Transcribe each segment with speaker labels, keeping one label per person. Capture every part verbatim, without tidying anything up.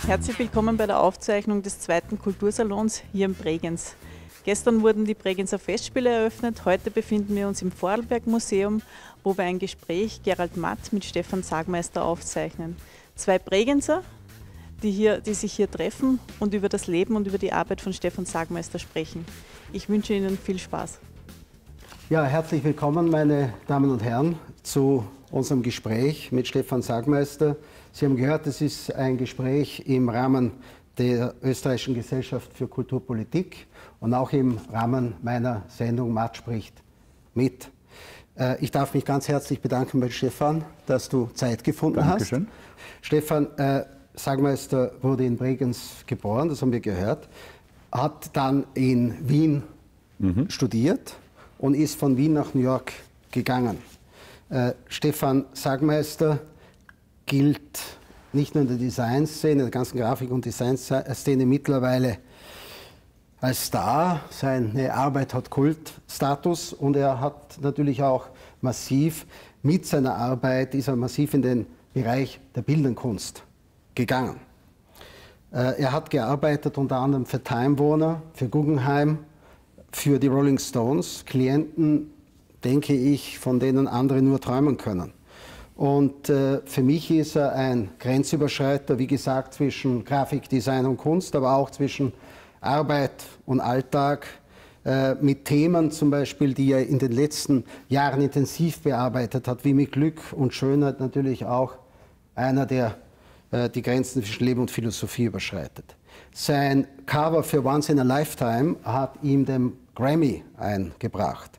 Speaker 1: Herzlich willkommen bei der Aufzeichnung des zweiten Kultursalons hier in Bregenz. Gestern wurden die Bregenzer Festspiele eröffnet, heute befinden wir uns im Vorarlberg-Museum, wo wir ein Gespräch Gerald Matt mit Stefan Sagmeister aufzeichnen. Zwei Bregenzer, die, hier, die sich hier treffen und über das Leben und über die Arbeit von Stefan Sagmeister sprechen. Ich wünsche Ihnen viel Spaß.
Speaker 2: Ja, herzlich willkommen, meine Damen und Herren, zu unserem Gespräch mit Stefan Sagmeister. Sie haben gehört, es ist ein Gespräch im Rahmen der Österreichischen Gesellschaft für Kulturpolitik und auch im Rahmen meiner Sendung Matt spricht mit. Ich darf mich ganz herzlich bedanken bei Stefan, dass du Zeit gefunden
Speaker 3: Dankeschön.
Speaker 2: hast. Stefan äh, Sagmeister wurde in Bregenz geboren, das haben wir gehört, hat dann in Wien mhm. studiert und ist von Wien nach New York gegangen. Äh, Stefan Sagmeister gilt nicht nur in der Designszene, in der ganzen Grafik- und Designszene mittlerweile als Star. Seine Arbeit hat Kultstatus und er hat natürlich auch massiv, mit seiner Arbeit ist er massiv in den Bereich der bildenden Kunst gegangen. Äh, er hat gearbeitet unter anderem für Time Warner, für Guggenheim, für die Rolling Stones, Klienten, denke ich, von denen andere nur träumen können. Und äh, für mich ist er ein Grenzüberschreiter, wie gesagt, zwischen Grafik, Design und Kunst, aber auch zwischen Arbeit und Alltag, äh, mit Themen zum Beispiel, die er in den letzten Jahren intensiv bearbeitet hat, wie mit Glück und Schönheit natürlich auch einer, der äh, die Grenzen zwischen Leben und Philosophie überschreitet. Sein Cover für Once in a Lifetime hat ihm den Grammy eingebracht.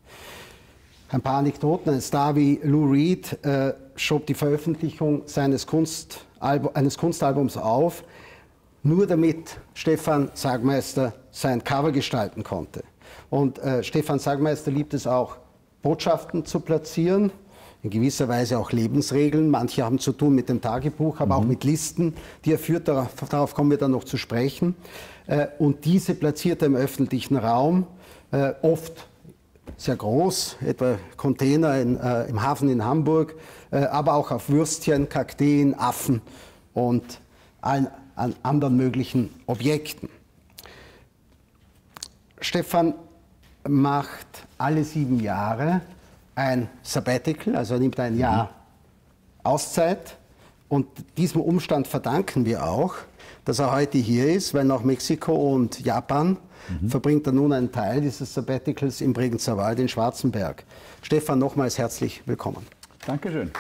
Speaker 2: Ein paar Anekdoten. Ein Star wie Lou Reed äh, schob die Veröffentlichung seines Kunstalbum, eines Kunstalbums auf, nur damit Stefan Sagmeister sein Cover gestalten konnte. Und äh, Stefan Sagmeister liebt es auch, Botschaften zu platzieren, in gewisser Weise auch Lebensregeln. Manche haben zu tun mit dem Tagebuch, aber mhm. auch mit Listen, die er führt. Darauf, darauf kommen wir dann noch zu sprechen. Äh, und diese platziert er im öffentlichen Raum, äh, oft sehr groß, etwa Container in, äh, im Hafen in Hamburg, äh, aber auch auf Würstchen, Kakteen, Affen und allen an anderen möglichen Objekten. Stefan macht alle sieben Jahre ein Sabbatical, also er nimmt ein Jahr mhm. Auszeit. Und diesem Umstand verdanken wir auch, dass er heute hier ist, weil nach Mexiko und Japan mhm. verbringt er nun einen Teil dieses Sabbaticals im Bregenzer Wald in Schwarzenberg. Stefan, nochmals herzlich willkommen.
Speaker 3: Dankeschön.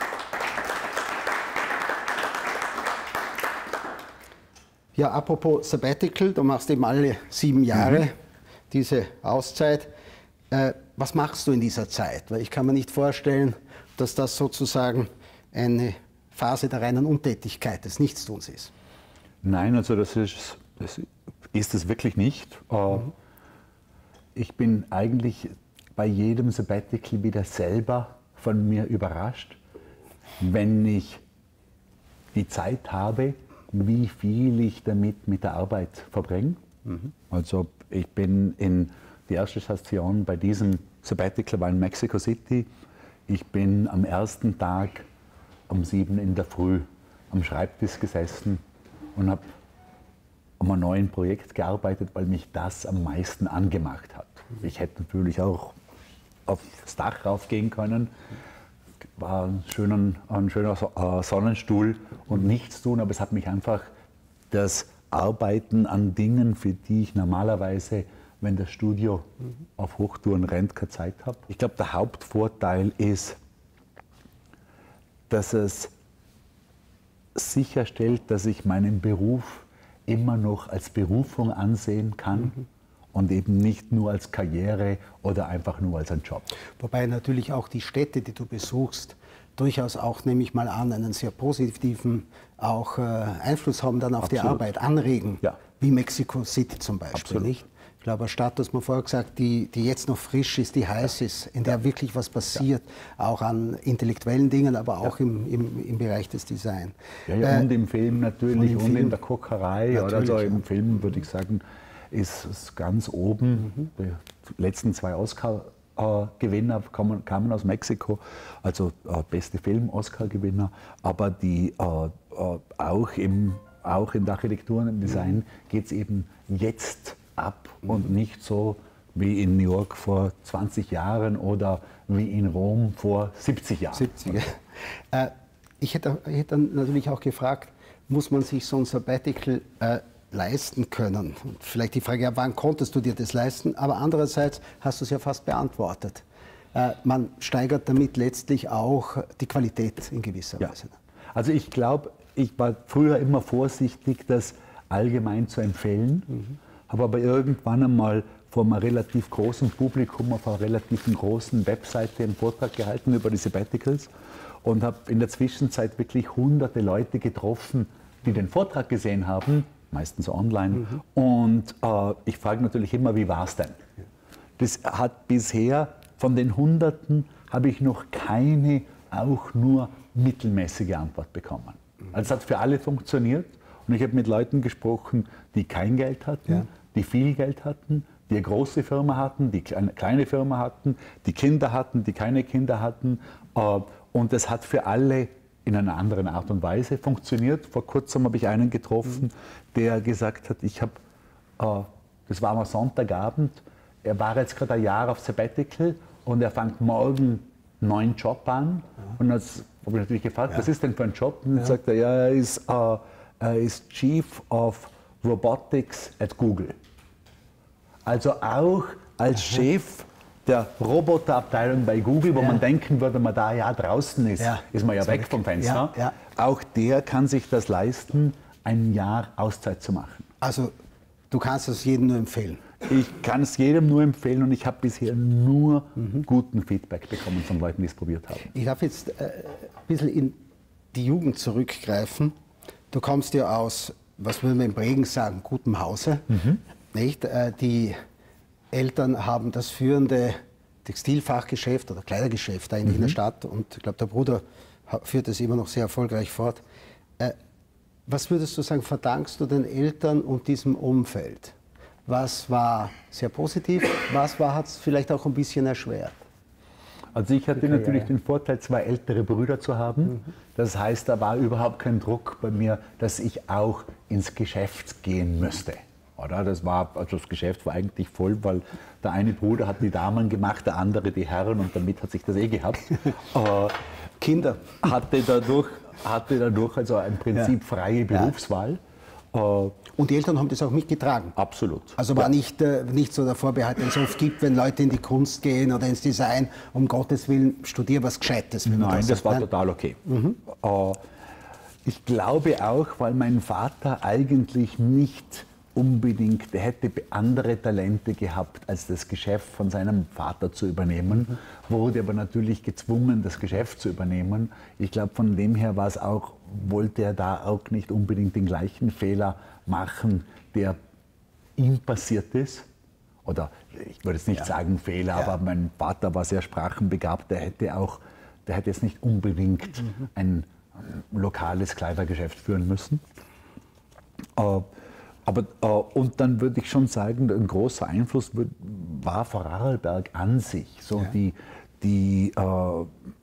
Speaker 2: Ja, apropos Sabbatical, du machst eben alle sieben Jahre mhm. diese Auszeit. Äh, was machst du in dieser Zeit? Weil ich kann mir nicht vorstellen, dass das sozusagen eine Phase der reinen Untätigkeit, des Nichtstuns ist.
Speaker 3: Nein, also das ist, das ist es wirklich nicht. Mhm. Ich bin eigentlich bei jedem Sabbatical wieder selber von mir überrascht, wenn ich die Zeit habe, wie viel ich damit mit der Arbeit verbringe. Mhm. Also ich bin in die erste Station bei diesem Sabbatical war in Mexico City. Ich bin am ersten Tag um sieben in der Früh am Schreibtisch gesessen und habe an einem neuen Projekt gearbeitet, weil mich das am meisten angemacht hat. Ich hätte natürlich auch aufs Dach raufgehen können, war ein schöner, ein schöner Sonnenstuhl und nichts tun, aber es hat mich einfach das Arbeiten an Dingen, für die ich normalerweise, wenn das Studio mhm. auf Hochtouren rennt, keine Zeit habe. Ich glaube, der Hauptvorteil ist, dass es sicherstellt, dass ich meinen Beruf immer noch als Berufung ansehen kann mhm. und eben nicht nur als Karriere oder einfach nur als ein Job.
Speaker 2: Wobei natürlich auch die Städte, die du besuchst, durchaus auch, nehme ich mal an, einen sehr positiven auch, äh, Einfluss haben dann auf Absolut. Die Arbeit, anregen, ja. wie Mexico City zum Beispiel.
Speaker 3: Absolut.
Speaker 2: Nicht? Ich glaube, eine Stadt, das man vorher gesagt, die, die jetzt noch frisch ist, die heiß ist, in der wirklich was passiert, ja. auch an intellektuellen Dingen, aber auch ja. im, im, im Bereich des Design.
Speaker 3: Ja, ja, äh, und im Film natürlich, und, und Film. in der Kocherei. Oder so. Im
Speaker 2: ja.
Speaker 3: Film würde ich sagen, ist es ganz oben. Mhm. Die letzten zwei Oscar-Gewinner kamen, kamen aus Mexiko, also äh, beste Film-Oscar-Gewinner, aber die äh, äh, auch im auch in der Architektur und im Design geht es eben jetzt ab und nicht so wie in New York vor zwanzig Jahren oder wie in Rom vor siebzig Jahren.
Speaker 2: siebzig. Äh, ich hätte, ich hätte dann natürlich auch gefragt, muss man sich so ein Sabbatical äh, leisten können? Und vielleicht die Frage, ja, wann konntest du dir das leisten? Aber andererseits hast du es ja fast beantwortet. Äh, man steigert damit letztlich auch die Qualität in gewisser
Speaker 3: Ja.
Speaker 2: Weise.
Speaker 3: Also ich glaube, ich war früher immer vorsichtig, das allgemein zu empfehlen, mhm. habe aber irgendwann einmal vor einem relativ großen Publikum auf einer relativ großen Webseite einen Vortrag gehalten über die Sabbaticals und habe in der Zwischenzeit wirklich hunderte Leute getroffen, die den Vortrag gesehen haben, meistens online. Mhm. Und äh, ich frage natürlich immer, wie war es denn? Das hat bisher, von den Hunderten, habe ich noch keine auch nur mittelmäßige Antwort bekommen. Also es hat für alle funktioniert und ich habe mit Leuten gesprochen, die kein Geld hatten, ja. die viel Geld hatten, die eine große Firma hatten, die eine kleine Firma hatten, die Kinder hatten, die keine Kinder hatten. Und es hat für alle in einer anderen Art und Weise funktioniert. Vor kurzem habe ich einen getroffen, mhm. der gesagt hat, ich habe, das war am Sonntagabend, er war jetzt gerade ein Jahr auf Sabbatical und er fängt morgen einen neuen Job an. Ja. Und das habe ich natürlich gefragt, ja. was ist denn für ein Job? Und dann ja. sagt er, ja, er ist, uh, er ist Chief of Robotics at Google. Also auch als Chef der Roboterabteilung bei Google, wo ja. man denken würde, man da ja draußen ist, ja. ist man ja weg vom Fenster. Ja. Ja. Auch der kann sich das leisten, ein Jahr Auszeit zu machen.
Speaker 2: Also du kannst es jedem nur empfehlen?
Speaker 3: Ich kann es jedem nur empfehlen und ich habe bisher nur mhm. guten Feedback bekommen von Leuten, die es probiert haben.
Speaker 2: Ich darf jetzt äh, ein bisschen in die Jugend zurückgreifen. Du kommst ja aus, was würden wir in Bregenz sagen, gutem Hause. Mhm. Nicht? Äh, die Eltern haben das führende Textilfachgeschäft oder Kleidergeschäft da in, mhm. in der Stadt und ich glaube, der Bruder führt das immer noch sehr erfolgreich fort. Äh, was würdest du sagen, verdankst du den Eltern und diesem Umfeld? Was war sehr positiv, was war, hat es vielleicht auch ein bisschen erschwert?
Speaker 3: Also ich hatte natürlich den Vorteil, zwei ältere Brüder zu haben. Mhm. Das heißt, da war überhaupt kein Druck bei mir, dass ich auch ins Geschäft gehen müsste. Oder? Das war, also das Geschäft war eigentlich voll, weil der eine Bruder hat die Damen gemacht, der andere die Herren und damit hat sich das eh gehabt. äh,
Speaker 2: Kinder.
Speaker 3: Hatte dadurch, hatte dadurch also im Prinzip ja. freie Berufswahl.
Speaker 2: Ja. Äh, Und die Eltern haben das auch mitgetragen?
Speaker 3: Absolut.
Speaker 2: Also war ja. nicht, äh, nicht so der Vorbehalt, den es oft gibt, wenn Leute in die Kunst gehen oder ins Design, um Gottes Willen, studier was Gescheites.
Speaker 3: Nein, das, das war Nein? total okay. Mhm. Äh, ich glaube auch, weil mein Vater eigentlich nicht unbedingt, der hätte andere Talente gehabt, als das Geschäft von seinem Vater zu übernehmen, mhm. wurde aber natürlich gezwungen, das Geschäft zu übernehmen. Ich glaube, von dem her war es auch, wollte er da auch nicht unbedingt den gleichen Fehler machen, der ihm passiert ist. Oder ich würde jetzt nicht ja. sagen Fehler, ja. aber mein Vater war sehr sprachenbegabt, der hätte auch, der hätte jetzt nicht unbedingt mhm. ein lokales Kleidergeschäft führen müssen. Äh, Aber, äh, und dann würde ich schon sagen, ein großer Einfluss war Vorarlberg an sich. So ja. die, die, äh,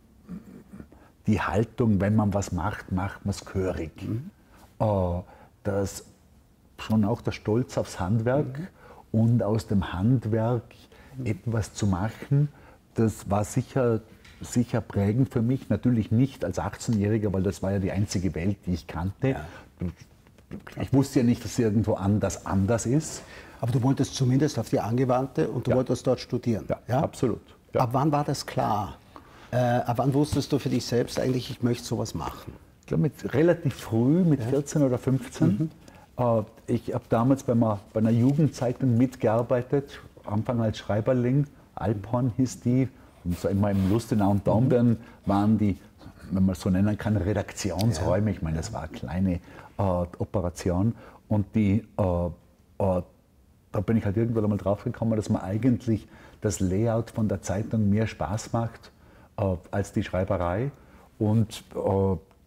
Speaker 3: die Haltung, wenn man was macht, macht man es gehörig. Mhm. Äh, das, schon auch der Stolz aufs Handwerk mhm. und aus dem Handwerk mhm. etwas zu machen, das war sicher, sicher prägend für mich. Natürlich nicht als achtzehnjähriger, weil das war ja die einzige Welt, die ich kannte. Ja. Ich wusste ja nicht, dass irgendwo anders anders ist.
Speaker 2: Aber du wolltest zumindest auf die Angewandte und du
Speaker 3: ja.
Speaker 2: wolltest dort studieren.
Speaker 3: Ja, ja? absolut. Ja.
Speaker 2: Ab wann war das klar? Äh, ab wann wusstest du für dich selbst eigentlich, ich möchte sowas machen?
Speaker 3: Ich glaube, mit relativ früh, mit ja. vierzehn oder fünfzehn. Mhm. Äh, ich habe damals bei einer, bei einer Jugendzeitung mitgearbeitet, am Anfang als Schreiberling. Alphorn hieß die. Und so immer im Lustenau und Dornbirn mhm. waren die, wenn man so nennen kann, Redaktionsräume. Ja. Ich meine, das war eine kleine äh, Operation. Und die, äh, äh, da bin ich halt irgendwann einmal drauf gekommen, dass man eigentlich das Layout von der Zeitung mehr Spaß macht äh, als die Schreiberei. Und äh, die,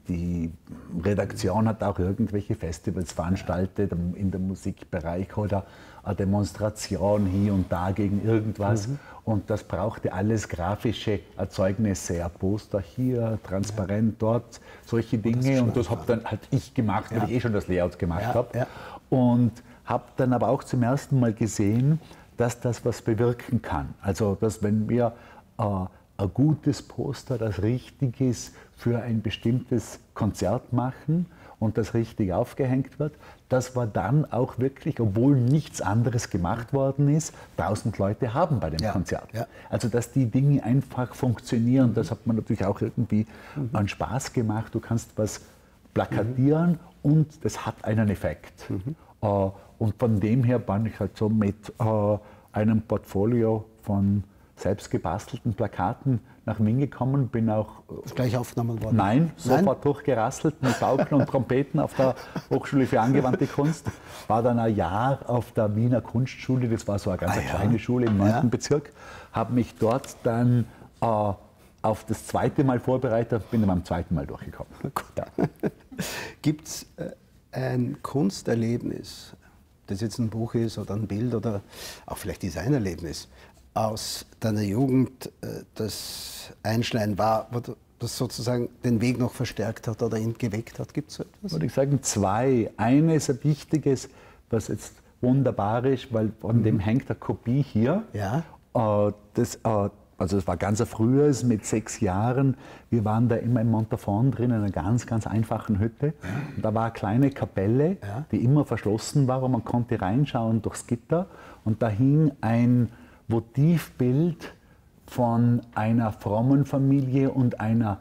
Speaker 3: die Redaktion hat auch irgendwelche Festivals veranstaltet in der Musikbereich oder eine Demonstration hier und da gegen irgendwas. Mhm. Und das brauchte alles grafische Erzeugnisse, ein Poster hier, transparent dort, solche Dinge. Und das habe dann halt ich gemacht, weil ja. ich eh schon das Layout gemacht ja, habe. Ja. Und habe dann aber auch zum ersten Mal gesehen, dass das was bewirken kann. Also, dass wenn wir äh, ein gutes Poster, das richtig ist, für ein bestimmtes Konzert machen und das richtig aufgehängt wird, dass wir dann auch wirklich, obwohl nichts anderes gemacht worden ist, tausend Leute haben bei dem ja, Konzert. Ja. Also dass die Dinge einfach funktionieren, mhm. das hat man natürlich auch irgendwie mhm. an Spaß gemacht. Du kannst was plakatieren mhm. und das hat einen Effekt. Mhm. Uh, und von dem her bin ich halt so mit uh, einem Portfolio von selbst gebastelten Plakaten nach Wien gekommen, bin auch...
Speaker 2: Ist gleich aufgenommen worden?
Speaker 3: Nein, sofort Nein? durchgerasselt mit Pauken und Trompeten auf der Hochschule für angewandte Kunst. War dann ein Jahr auf der Wiener Kunstschule, das war so eine ganz ah, kleine ja. Schule im neunten Ja. Bezirk. Habe mich dort dann äh, auf das zweite Mal vorbereitet, bin dann beim zweiten Mal durchgekommen. Ja.
Speaker 2: Gibt es äh, ein Kunsterlebnis, das jetzt ein Buch ist oder ein Bild oder auch vielleicht Designerlebnis, aus deiner Jugend das Einschneiden war, das sozusagen den Weg noch verstärkt hat oder ihn geweckt hat? Gibt es so etwas?
Speaker 3: Würde ich sagen, zwei. Eines, ein wichtiges, was jetzt wunderbar ist, weil von mhm. dem hängt eine Kopie hier.
Speaker 2: Ja.
Speaker 3: Das, also das war ganz ein frühes, mit sechs Jahren. Wir waren da immer im Montafon drin, in einer ganz, ganz einfachen Hütte. Ja. Und da war eine kleine Kapelle, ja. die immer verschlossen war und man konnte reinschauen durchs Gitter. Und da hing ein Votivbild von einer frommen Familie und einer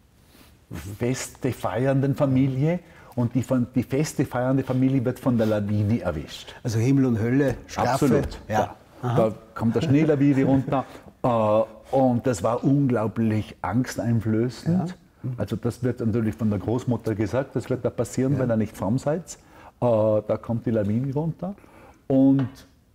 Speaker 3: feste feiernden Familie. Und die, von, die feste feiernde Familie wird von der Lawine erwischt.
Speaker 2: Also Himmel und Hölle, Strafe.
Speaker 3: Absolut. Ja. Ja. Da kommt der Schneelawine runter. Äh, und das war unglaublich angsteinflößend. Ja. Mhm. Also das wird natürlich von der Großmutter gesagt, das wird da passieren, ja. wenn ihr nicht fromm seid. Äh, da kommt die Lawine runter. Und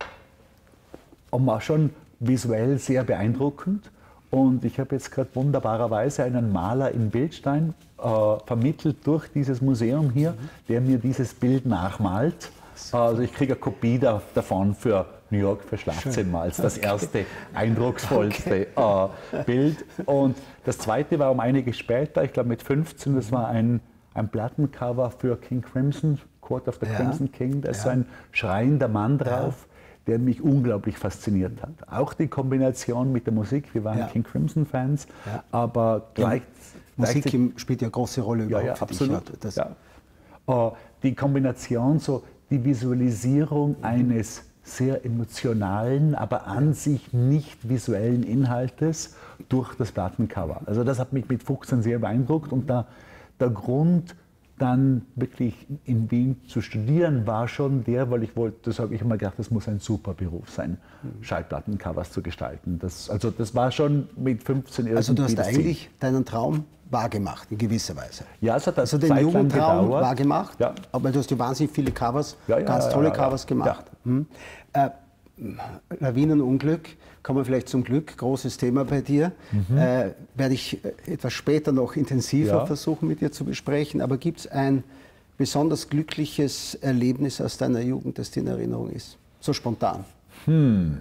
Speaker 3: Und war schon visuell sehr beeindruckend. Und ich habe jetzt gerade wunderbarerweise einen Maler in Bildstein äh, vermittelt durch dieses Museum hier, der mir dieses Bild nachmalt. Also ich kriege eine Kopie da, davon für New York für Schlafzimmer als das erste, eindrucksvollste okay. äh, Bild. Und das zweite war um einiges später, ich glaube mit fünfzehn, das war ein, ein Plattencover für King Crimson, Court of the ja. Crimson King. Da ist ja. so ein schreiender Mann drauf. Ja. der mich unglaublich fasziniert hat. Auch die Kombination mit der Musik, wir waren ja. King Crimson-Fans, ja. aber gleich...
Speaker 2: Ja, Musik spielt ja eine große Rolle überhaupt
Speaker 3: ja, ja,
Speaker 2: für
Speaker 3: absolut.
Speaker 2: dich. Das
Speaker 3: ja. uh, die Kombination, so die Visualisierung mhm. eines sehr emotionalen, aber an ja. sich nicht visuellen Inhaltes durch das Plattencover. Also das hat mich mit Fuchsen sehr beeindruckt und da, der Grund, dann wirklich in Wien zu studieren, war schon der, weil ich wollte, das habe ich immer gedacht, das muss ein super Beruf sein, mhm. Schallplattencovers zu gestalten. Das, also das war schon mit fünfzehn irgendwie.
Speaker 2: Also du hast eigentlich Ziel. deinen Traum wahrgemacht, in gewisser Weise.
Speaker 3: Ja, es hat
Speaker 2: also den Jugendtraum wahrgemacht, ja. aber du hast ja wahnsinnig viele Covers, ja, ja, ganz tolle ja, ja, ja. Covers gemacht. Ja. Hm. Äh, Lawinenunglück, kommen wir vielleicht zum Glück, großes Thema bei dir. Mhm. Äh, werde ich etwas später noch intensiver ja. versuchen mit dir zu besprechen. Aber gibt es ein besonders glückliches Erlebnis aus deiner Jugend, das dir in Erinnerung ist? So spontan.
Speaker 3: Hm.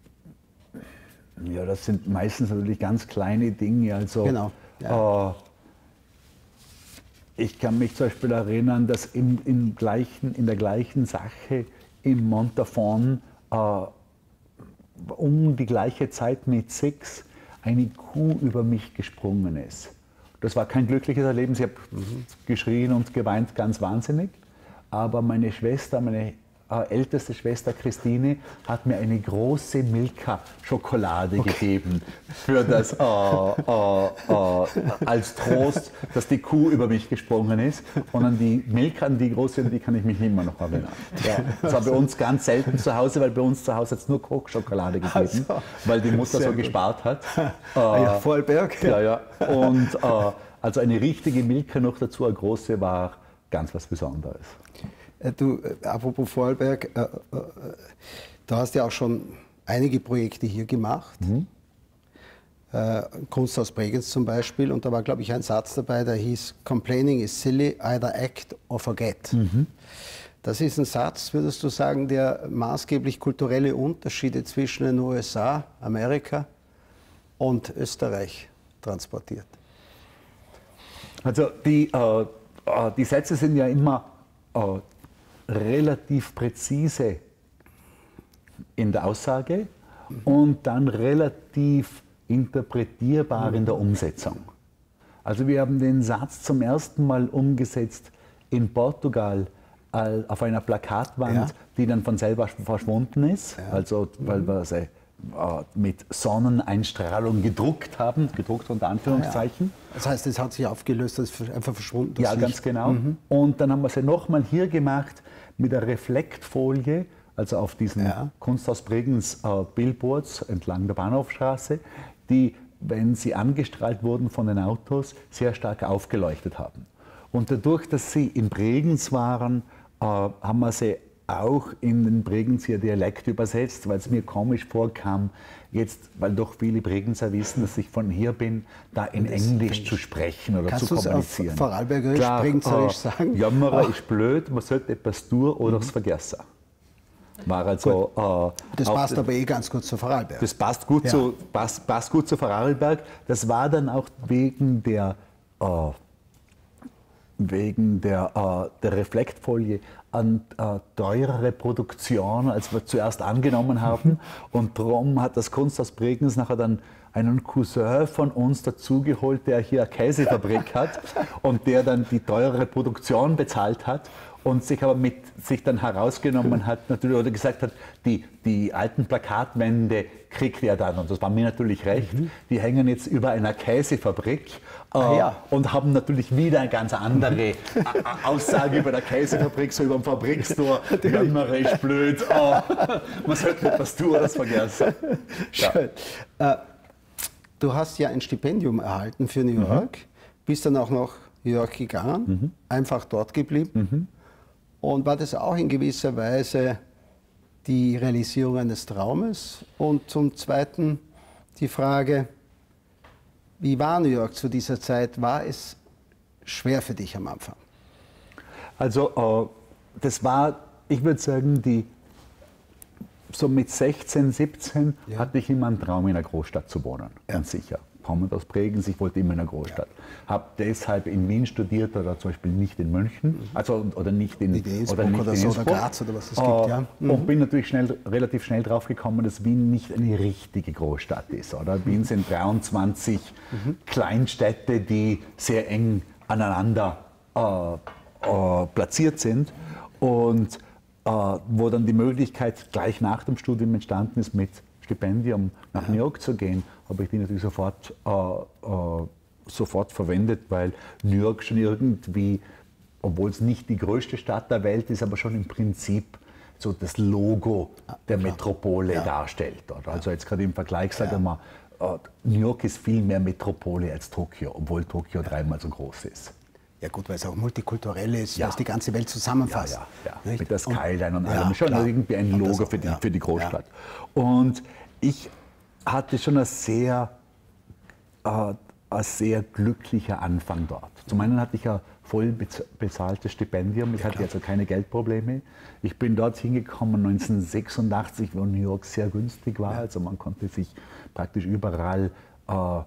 Speaker 3: Ja, das sind meistens natürlich ganz kleine Dinge. Also,
Speaker 2: genau. Ja.
Speaker 3: Äh, ich kann mich zum Beispiel erinnern, dass im, im gleichen, in der gleichen Sache im Montafon Uh, um die gleiche Zeit mit sechs eine Kuh über mich gesprungen ist. Das war kein glückliches Erlebnis, ich habe mhm. geschrien und geweint, ganz wahnsinnig. Aber meine Schwester, meine äh, älteste Schwester Christine, hat mir eine große Milka-Schokolade okay. gegeben für das, äh, äh, äh, als Trost, dass die Kuh über mich gesprungen ist. Und an die Milka, an die große, an die kann ich mich immer noch erinnern. Ja, das war bei uns ganz selten zu Hause, weil bei uns zu Hause hat es nur Kochschokolade gegeben, also, weil die Mutter so gut. gespart hat.
Speaker 2: Äh, ja, Vorarlberg.
Speaker 3: Ja, ja. Und äh, also eine richtige Milka noch dazu, eine große, war ganz was Besonderes.
Speaker 2: Du, apropos Vorarlberg, äh, äh, du hast ja auch schon einige Projekte hier gemacht. Mhm. äh, Kunsthaus Bregenz zum Beispiel, und da war, glaube ich, ein Satz dabei, der hieß, Complaining is silly, either act or forget. Mhm. Das ist ein Satz, würdest du sagen, der maßgeblich kulturelle Unterschiede zwischen den U S A, Amerika und Österreich transportiert?
Speaker 3: Also die, äh, die Sätze sind ja immer äh, relativ präzise in der Aussage mhm. und dann relativ interpretierbar mhm. in der Umsetzung. Also wir haben den Satz zum ersten Mal umgesetzt in Portugal auf einer Plakatwand, ja. die dann von selber verschwunden ist, ja. also weil wir sie äh, mit Sonneneinstrahlung gedruckt haben, gedruckt unter Anführungszeichen.
Speaker 2: Ja. Das heißt, es hat sich aufgelöst, das ist einfach verschwunden.
Speaker 3: Ja, ganz genau. Mhm. Und dann haben wir sie nochmal hier gemacht mit der Reflektfolie, also auf diesen ja. Kunsthaus Bregenz äh, Billboards entlang der Bahnhofstraße, die, wenn sie angestrahlt wurden von den Autos, sehr stark aufgeleuchtet haben. Und dadurch, dass sie in Bregenz waren, äh, haben wir sie auch in den Bregenzer Dialekt übersetzt, weil es mir komisch vorkam, jetzt, weil doch viele Bregenzer wissen, dass ich von hier bin, da in Englisch zu sprechen oder
Speaker 2: Kannst
Speaker 3: zu kommunizieren.
Speaker 2: Kannst du es auf Vorarlbergerisch,
Speaker 3: Klar,
Speaker 2: Bregenzerisch
Speaker 3: äh,
Speaker 2: sagen?
Speaker 3: Jammerer ist blöd, man sollte etwas tun oder mhm. es vergessen. War also,
Speaker 2: äh, das passt aber eh ganz gut zu Vorarlberg.
Speaker 3: Das passt gut, ja. zu, passt, passt gut zu Vorarlberg. Das war dann auch wegen der äh, wegen der, äh, der Reflektfolie an äh, teurere Produktion, als wir zuerst angenommen haben. Und darum hat das Kunsthaus Bregenz nachher dann einen Cousin von uns dazugeholt, der hier eine Käsefabrik hat und der dann die teurere Produktion bezahlt hat und sich aber mit sich dann herausgenommen hat, natürlich, oder gesagt hat, die, die alten Plakatwände kriegt er dann, und das war mir natürlich recht, mhm. die hängen jetzt über einer Käsefabrik äh, ah, ja. und haben natürlich wieder eine ganz andere Aussage über der Käsefabrik, so über dem Fabrikstor, jammerisch blöd, oh, man sollte etwas tun oder das vergessen.
Speaker 2: Schön. Ja. Äh, du hast ja ein Stipendium erhalten für New York, mhm. bist dann auch nach New York gegangen, mhm. einfach dort geblieben. Mhm. Und war das auch in gewisser Weise die Realisierung eines Traumes? Und zum Zweiten die Frage, wie war New York zu dieser Zeit? War es schwer für dich am Anfang?
Speaker 3: Also äh, das war, ich würde sagen, die, so mit sechzehn, siebzehn ja. hatte ich immer einen Traum, in einer Großstadt zu wohnen, ja. ganz sicher. Kommend aus Bregenz, ich wollte immer in einer Großstadt. Ja. Habe deshalb in Wien studiert oder zum Beispiel nicht in München, also oder nicht in,
Speaker 2: oder nicht oder in so, oder Graz oder was es gibt.
Speaker 3: Äh, ja. mhm. Und bin natürlich schnell, relativ schnell drauf gekommen, dass Wien nicht eine richtige Großstadt ist. Oder? Wien sind dreiundzwanzig mhm. Kleinstädte, die sehr eng aneinander äh, äh, platziert sind und äh, wo dann die Möglichkeit gleich nach dem Studium entstanden ist, mit Stipendium nach ja. New York zu gehen, habe ich die natürlich sofort, äh, äh, sofort verwendet, weil New York schon irgendwie, obwohl es nicht die größte Stadt der Welt ist, aber schon im Prinzip so das Logo der Metropole ja. darstellt. Oder? Also jetzt gerade im Vergleich sage ich mal, äh, New York ist viel mehr Metropole als Tokio, obwohl Tokio ja. dreimal so groß ist.
Speaker 2: Ja gut, weil es auch multikulturell ist, ja. weil es die ganze Welt zusammenfasst.
Speaker 3: Ja, ja, ja. Mit der Skyline und, und allem. Ja, schon klar. irgendwie ein Logo das, für, die, ja. für die Großstadt. Ja. Und ich hatte schon ein sehr, äh, ein sehr glücklicher Anfang dort. Zum einen hatte ich ein voll bezahltes Stipendium, ich ja, hatte also keine Geldprobleme. Ich bin dort hingekommen neunzehnhundertsechsundachtzig, wo New York sehr günstig war. Ja. Also man konnte sich praktisch überall, äh,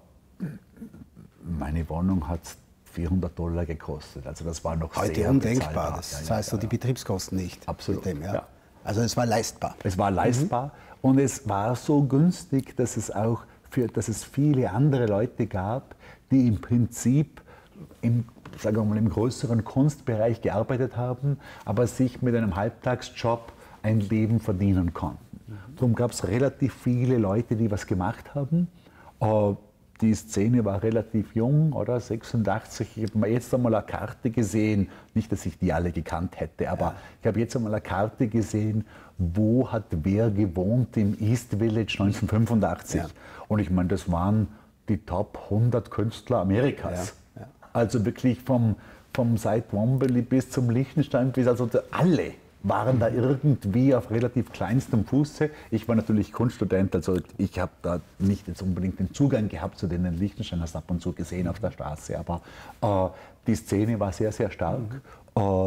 Speaker 3: meine Wohnung hat vierhundert Dollar gekostet. Also das war noch
Speaker 2: heute
Speaker 3: sehr
Speaker 2: undenkbar.
Speaker 3: Bezahlbar.
Speaker 2: Das ja, ja, heißt so ja, die Betriebskosten nicht.
Speaker 3: Absolut.
Speaker 2: Dem, ja.
Speaker 3: Ja.
Speaker 2: Also es war leistbar.
Speaker 3: Es war leistbar mhm. und es war so günstig, dass es auch für, dass es viele andere Leute gab, die im Prinzip im, sagen wir mal, im größeren Kunstbereich gearbeitet haben, aber sich mit einem Halbtagsjob ein Leben verdienen konnten. Mhm. Darum gab es relativ viele Leute, die was gemacht haben. Äh, Die Szene war relativ jung, oder? sechsundachtzig. Ich habe jetzt einmal eine Karte gesehen, nicht, dass ich die alle gekannt hätte, aber ja. ich habe jetzt einmal eine Karte gesehen, wo hat wer gewohnt im East Village neunzehnhundertfünfundachtzig. Ja. Und ich meine, das waren die Top hundert Künstler Amerikas. Ja. Ja. Also wirklich vom, vom Cy Twombly bis zum Lichtenstein, bis also alle. waren da irgendwie auf relativ kleinstem Fuße. Ich war natürlich Kunststudent, also ich habe da nicht jetzt unbedingt den Zugang gehabt zu den Liechtensteiners ab und zu gesehen auf der Straße, aber äh, die Szene war sehr, sehr stark. Mhm. Äh,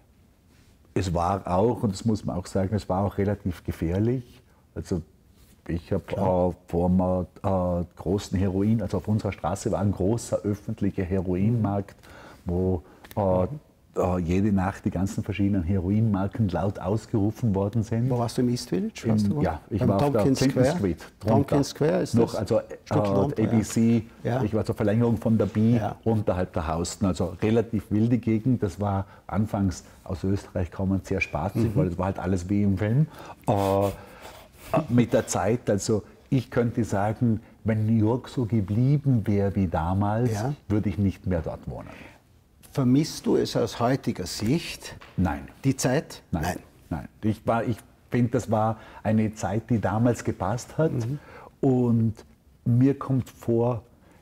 Speaker 3: es war auch, und das muss man auch sagen, es war auch relativ gefährlich. Also ich habe äh, vor einem äh, großen Heroin, also auf unserer Straße war ein großer öffentlicher Heroinmarkt, wo äh, äh, jede Nacht die ganzen verschiedenen Heroinmarken laut ausgerufen worden sind.
Speaker 2: Wo warst du, im East Village? Warst
Speaker 3: Im,
Speaker 2: du
Speaker 3: ja, ich
Speaker 2: Beim
Speaker 3: war
Speaker 2: Tompkins
Speaker 3: auf der Clinton
Speaker 2: Square?
Speaker 3: Street.
Speaker 2: Tompkins Square ist das?
Speaker 3: Noch, also äh, A B C,
Speaker 2: ja.
Speaker 3: Ich war zur Verlängerung von der B
Speaker 2: ja.
Speaker 3: unterhalb der Hausten, also relativ wilde Gegend. Das war anfangs aus Österreich kommend sehr spaßig, mhm. weil das war halt alles wie im Film. Äh, mit der Zeit, also ich könnte sagen, wenn New York so geblieben wäre wie damals, ja. würde ich nicht mehr dort wohnen.
Speaker 2: Vermisst du es aus heutiger Sicht?
Speaker 3: Nein.
Speaker 2: Die Zeit?
Speaker 3: Nein. Nein. Nein. Ich, war, ich finde, das war eine Zeit, die damals gepasst hat. Mhm. Und mir kommt vor,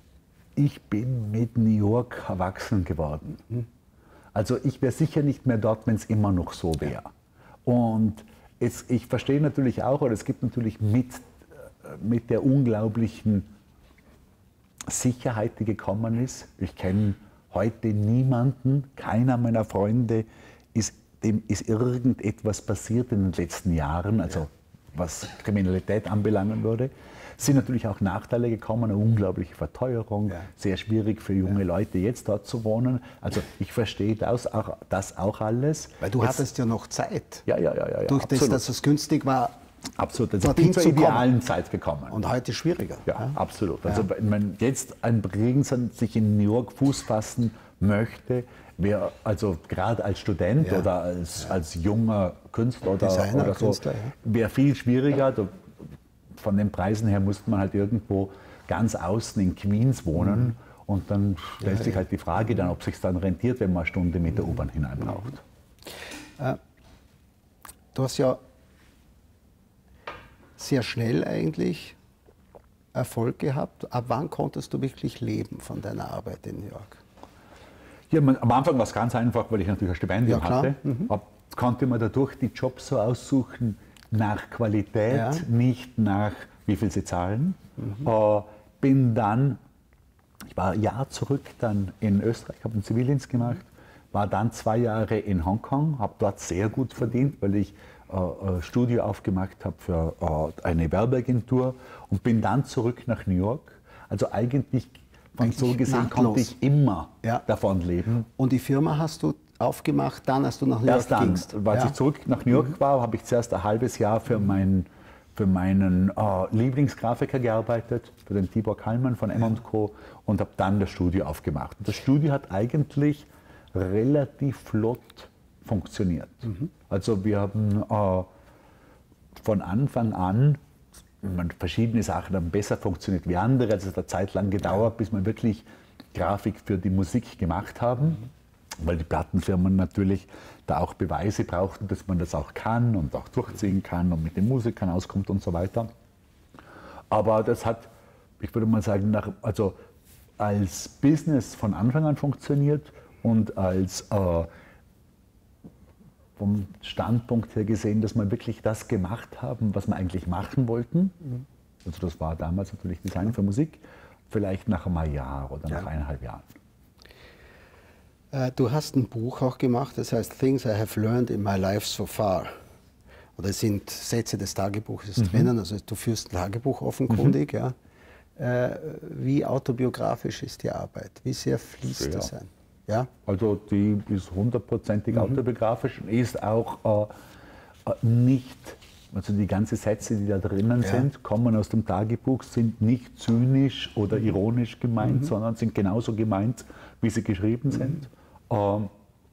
Speaker 3: ich bin mit New York erwachsen geworden. Mhm. Also ich wäre sicher nicht mehr dort, wenn es immer noch so wäre. Ja. Und es, ich verstehe natürlich auch, oder es gibt natürlich mit, mit der unglaublichen Sicherheit, die gekommen ist. Ich kenne heute niemanden, keiner meiner Freunde ist, dem ist irgendetwas passiert in den letzten Jahren, also ja. was Kriminalität anbelangen würde. Es sind natürlich auch Nachteile gekommen, eine unglaubliche Verteuerung, ja. sehr schwierig für junge ja. Leute jetzt dort zu wohnen. Also ich verstehe das auch, das auch alles.
Speaker 2: Weil du
Speaker 3: jetzt,
Speaker 2: hattest ja noch Zeit.
Speaker 3: Ja, ja, ja. ja
Speaker 2: Durch das, dass es günstig war.
Speaker 3: Absolut, also ich bin zur idealen Zeit gekommen.
Speaker 2: Und heute schwieriger.
Speaker 3: Ja, ja. absolut. Also ja. wenn jetzt ein Bregenzer sich in New York Fuß fassen möchte, wäre also gerade als Student ja. oder als, ja. als junger Künstler oder,
Speaker 2: Designer,
Speaker 3: oder so,
Speaker 2: Künstler, ja.
Speaker 3: wäre viel schwieriger. Von den Preisen her müsste man halt irgendwo ganz außen in Queens wohnen. Mhm. Und dann stellt ja, sich halt die Frage dann, ob es sich dann rentiert, wenn man eine Stunde mit der U-Bahn hineinbraucht.
Speaker 2: Äh, du hast ja sehr schnell eigentlich Erfolg gehabt. Ab wann konntest du wirklich leben von deiner Arbeit in New York?
Speaker 3: Ja, man, am Anfang war es ganz einfach, weil ich natürlich ein Stipendium
Speaker 2: ja,
Speaker 3: hatte.
Speaker 2: Mhm.
Speaker 3: Ab, konnte man dadurch die Jobs so aussuchen nach Qualität,
Speaker 2: ja.
Speaker 3: nicht nach wie viel sie zahlen.
Speaker 2: Mhm.
Speaker 3: Äh, bin dann, ich war ein Jahr zurück dann in Österreich, habe einen Zivildienst gemacht, war dann zwei Jahre in Hongkong, habe dort sehr gut verdient, weil ich äh, Studio aufgemacht habe für äh, eine Werbeagentur und bin dann zurück nach New York. Also eigentlich, von eigentlich so gesehen, nahtlos. Konnte ich immer ja. davon leben.
Speaker 2: Und die Firma hast du aufgemacht, dann, als du nach New York
Speaker 3: Erst dann,
Speaker 2: gingst?
Speaker 3: als
Speaker 2: ja.
Speaker 3: ich zurück nach New York mhm. war, habe ich zuerst ein halbes Jahr für, mein, für meinen äh, Lieblingsgrafiker gearbeitet, für den Tibor Kallmann von M und Co. und habe dann das Studio aufgemacht. Und das Studio hat eigentlich relativ flott funktioniert. Mhm. Also wir haben äh, von Anfang an, man, verschiedene Sachen haben besser funktioniert wie andere, also es hat eine Zeit lang gedauert, bis wir wirklich Grafik für die Musik gemacht haben, mhm. weil die Plattenfirmen natürlich da auch Beweise brauchten, dass man das auch kann und auch durchziehen kann und mit den Musikern auskommt und so weiter. Aber das hat, ich würde mal sagen, nach, also als Business von Anfang an funktioniert und als äh, vom Standpunkt her gesehen, dass wir wirklich das gemacht haben, was wir eigentlich machen wollten. Mhm. Also das war damals natürlich Design für Musik, vielleicht nach einem Jahr oder nach ja. eineinhalb Jahren.
Speaker 2: Äh, du hast ein Buch auch gemacht, das heißt Things I Have Learned in My Life So Far. Und das sind Sätze des Tagebuches mhm. drinnen, also du führst ein Tagebuch offenkundig. Mhm. Ja. Äh, wie autobiografisch ist die Arbeit? Wie sehr fließt sehr. das ein? Ja?
Speaker 3: Also die ist hundertprozentig mhm. autobiografisch und ist auch äh, nicht, also die ganzen Sätze, die da drinnen ja. sind, kommen aus dem Tagebuch, sind nicht zynisch oder mhm. ironisch gemeint, mhm. sondern sind genauso gemeint, wie sie geschrieben mhm. sind. Ähm,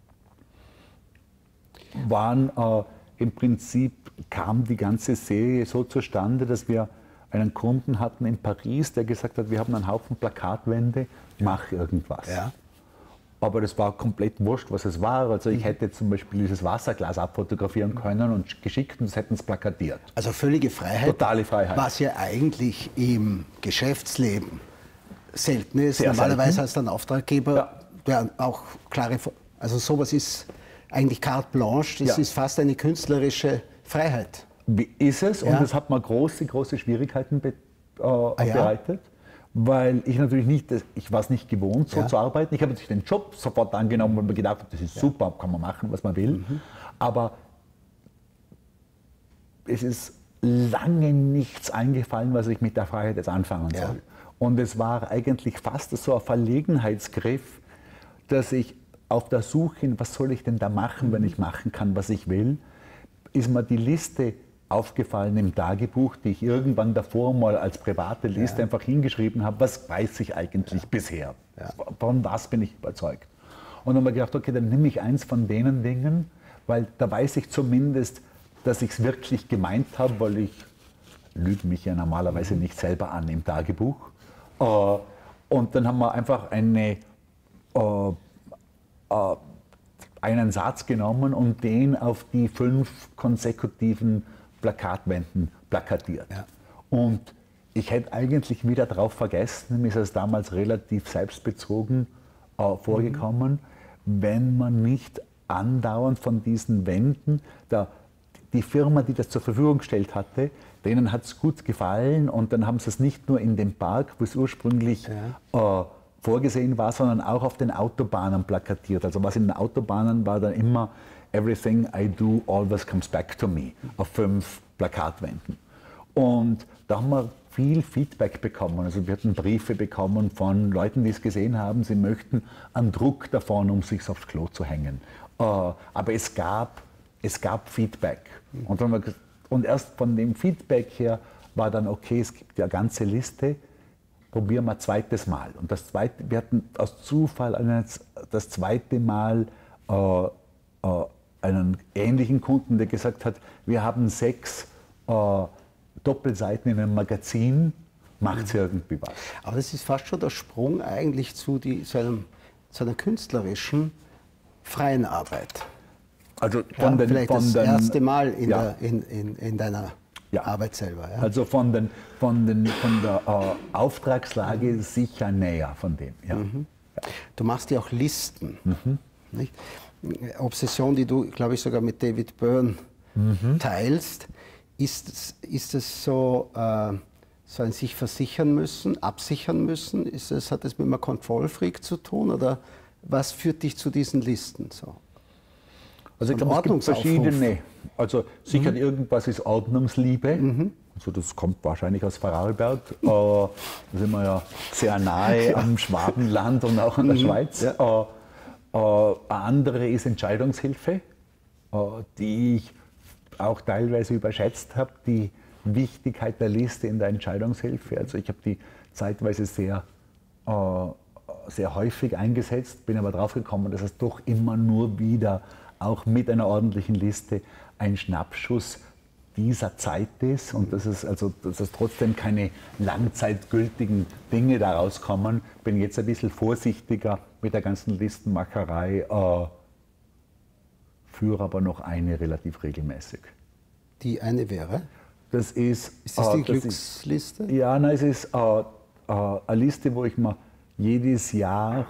Speaker 3: waren äh, im Prinzip, kam die ganze Serie so zustande, dass wir einen Kunden hatten in Paris, der gesagt hat, wir haben einen Haufen Plakatwände, mach irgendwas.
Speaker 2: Ja.
Speaker 3: Aber das war komplett wurscht, was es war. Also ich hätte zum Beispiel dieses Wasserglas abfotografieren können und geschickt und das hätten es plakatiert.
Speaker 2: Also völlige Freiheit.
Speaker 3: Totale Freiheit.
Speaker 2: Was ja eigentlich im Geschäftsleben selten ist.
Speaker 3: Sehr
Speaker 2: Normalerweise
Speaker 3: selten.
Speaker 2: hast du einen Auftraggeber, ja. der auch klare, also sowas ist eigentlich carte blanche, das
Speaker 3: Ja.
Speaker 2: ist fast eine künstlerische Freiheit.
Speaker 3: Wie ist es?
Speaker 2: Ja.
Speaker 3: Und das hat mir große, große Schwierigkeiten be äh,
Speaker 2: ja?
Speaker 3: bereitet, weil ich natürlich nicht, das- ich war es nicht gewohnt, so
Speaker 2: Ja.
Speaker 3: zu arbeiten. Ich habe natürlich den Job sofort angenommen, weil mir gedacht habe, das ist super, kann man machen, was man will.
Speaker 2: Mhm.
Speaker 3: Aber es ist lange nichts eingefallen, was ich mit der Freiheit jetzt anfangen soll.
Speaker 2: Ja.
Speaker 3: Und es war eigentlich fast so ein Verlegenheitsgriff, dass ich auf der Suche, was soll ich denn da machen, wenn ich machen kann, was ich will, ist mir die Liste aufgefallen im Tagebuch, die ich irgendwann davor mal als private Liste
Speaker 2: Ja.
Speaker 3: einfach hingeschrieben habe, was weiß ich eigentlich bisher,
Speaker 2: Ja.
Speaker 3: von was bin ich überzeugt. Und dann habe ich gedacht, okay, dann nehme ich eins von denen Dingen, weil da weiß ich zumindest, dass ich es wirklich gemeint habe, weil ich lüge mich ja normalerweise nicht selber an im Tagebuch. Äh, und dann haben wir einfach eine, äh, äh, einen Satz genommen und den auf die fünf konsekutiven Plakatwänden plakatiert.
Speaker 2: Ja.
Speaker 3: Und ich hätte eigentlich wieder drauf vergessen, mir ist es damals relativ selbstbezogen äh, vorgekommen, wenn man nicht andauernd von diesen Wänden, der, die Firma, die das zur Verfügung gestellt hatte, denen hat es gut gefallen und dann haben sie es nicht nur in dem Park, wo es ursprünglich äh, vorgesehen war, sondern auch auf den Autobahnen plakatiert. Also was in den Autobahnen war dann immer Everything I do always comes back to me auf fünf Plakatwänden. Und da haben wir viel Feedback bekommen. Also wir hatten Briefe bekommen von Leuten, die es gesehen haben, sie möchten einen Druck davon, um sich aufs Klo zu hängen. Äh, aber es gab, es gab Feedback. Und, dann haben wir, und erst von dem Feedback her war dann okay, es gibt ja eine ganze Liste, probieren wir ein zweites Mal. Und das zweite, wir hatten aus Zufall einen, das zweite Mal äh, äh, einen ähnlichen Kunden, der gesagt hat, wir haben sechs äh, Doppelseiten in einem Magazin, macht irgendwie was.
Speaker 2: Aber das ist fast schon der Sprung eigentlich zu, die, zu, einem, zu einer künstlerischen freien Arbeit.
Speaker 3: Also
Speaker 2: Ja,
Speaker 3: von den,
Speaker 2: vielleicht
Speaker 3: von
Speaker 2: das
Speaker 3: den,
Speaker 2: erste Mal in,
Speaker 3: ja.
Speaker 2: der, in, in, in deiner
Speaker 3: Ja.
Speaker 2: Arbeit selber. Ja?
Speaker 3: Also von, den, von, den, von der äh, Auftragslage sicher näher von dem. Ja.
Speaker 2: Mhm. Du machst ja auch Listen. Nicht? Obsession, die du, glaube ich, sogar mit David Byrne
Speaker 3: Mhm.
Speaker 2: teilst. Ist es, ist es so, äh, so ein sich versichern müssen, absichern müssen? Ist es, hat es mit einem Kontrollfreak zu tun? Oder was führt dich zu diesen Listen? So?
Speaker 3: Also ich
Speaker 2: So ein
Speaker 3: glaube, es gibt
Speaker 2: Ordnungsaufruf.
Speaker 3: verschiedene. Also sicher irgendwas ist Ordnungsliebe. Also das kommt wahrscheinlich aus Vorarlberg. Äh, da sind wir ja sehr nahe am Schwabenland und auch an der Schweiz. Äh, äh, eine andere ist Entscheidungshilfe, äh, die ich auch teilweise überschätzt habe, die Wichtigkeit der Liste in der Entscheidungshilfe. Also ich habe die zeitweise sehr, äh, sehr häufig eingesetzt, bin aber drauf gekommen, dass es doch immer nur wieder auch mit einer ordentlichen Liste ein Schnappschuss dieser Zeit ist und dass es, also, dass es trotzdem keine langzeitgültigen Dinge daraus kommen. Bin jetzt ein bisschen vorsichtiger mit der ganzen Listenmacherei, äh, führe aber noch eine relativ regelmäßig.
Speaker 2: Die eine wäre?
Speaker 3: Das ist,
Speaker 2: Ist das die
Speaker 3: äh, das
Speaker 2: Glücksliste?
Speaker 3: Ist, ja, nein, es ist äh, äh, eine Liste, wo ich mir jedes Jahr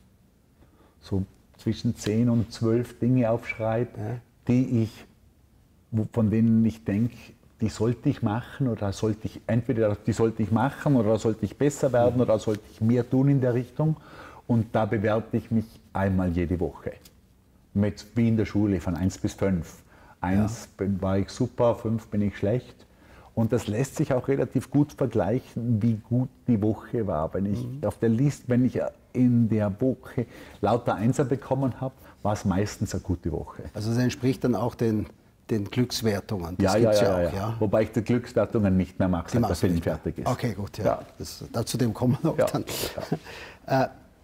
Speaker 3: so zwischen zehn und zwölf Dinge aufschreibe,
Speaker 2: Ja.
Speaker 3: die ich, wo, von denen ich denke, die sollte ich machen oder sollte ich, entweder die sollte ich machen oder sollte ich besser werden oder sollte ich mehr tun in der Richtung. Und da bewerte ich mich einmal jede Woche. Mit, wie in der Schule, von eins bis fünf. eins bin, war ich super, fünf bin ich schlecht. Und das lässt sich auch relativ gut vergleichen, wie gut die Woche war. Wenn ich
Speaker 2: Mhm.
Speaker 3: auf der Liste, wenn ich in der Woche lauter Einser bekommen habe, war es meistens eine gute Woche.
Speaker 2: Also das entspricht dann auch den, den Glückswertungen. Das
Speaker 3: Ja, ja,
Speaker 2: gibt's
Speaker 3: ja,
Speaker 2: auch,
Speaker 3: ja, ja. Wobei ich die Glückswertungen nicht mehr mache, seit der
Speaker 2: machst du
Speaker 3: Film
Speaker 2: nicht mehr.
Speaker 3: fertig ist.
Speaker 2: Okay, gut, ja.
Speaker 3: Ja.
Speaker 2: Das, dazu dem kommen wir noch
Speaker 3: Ja,
Speaker 2: dann. Äh,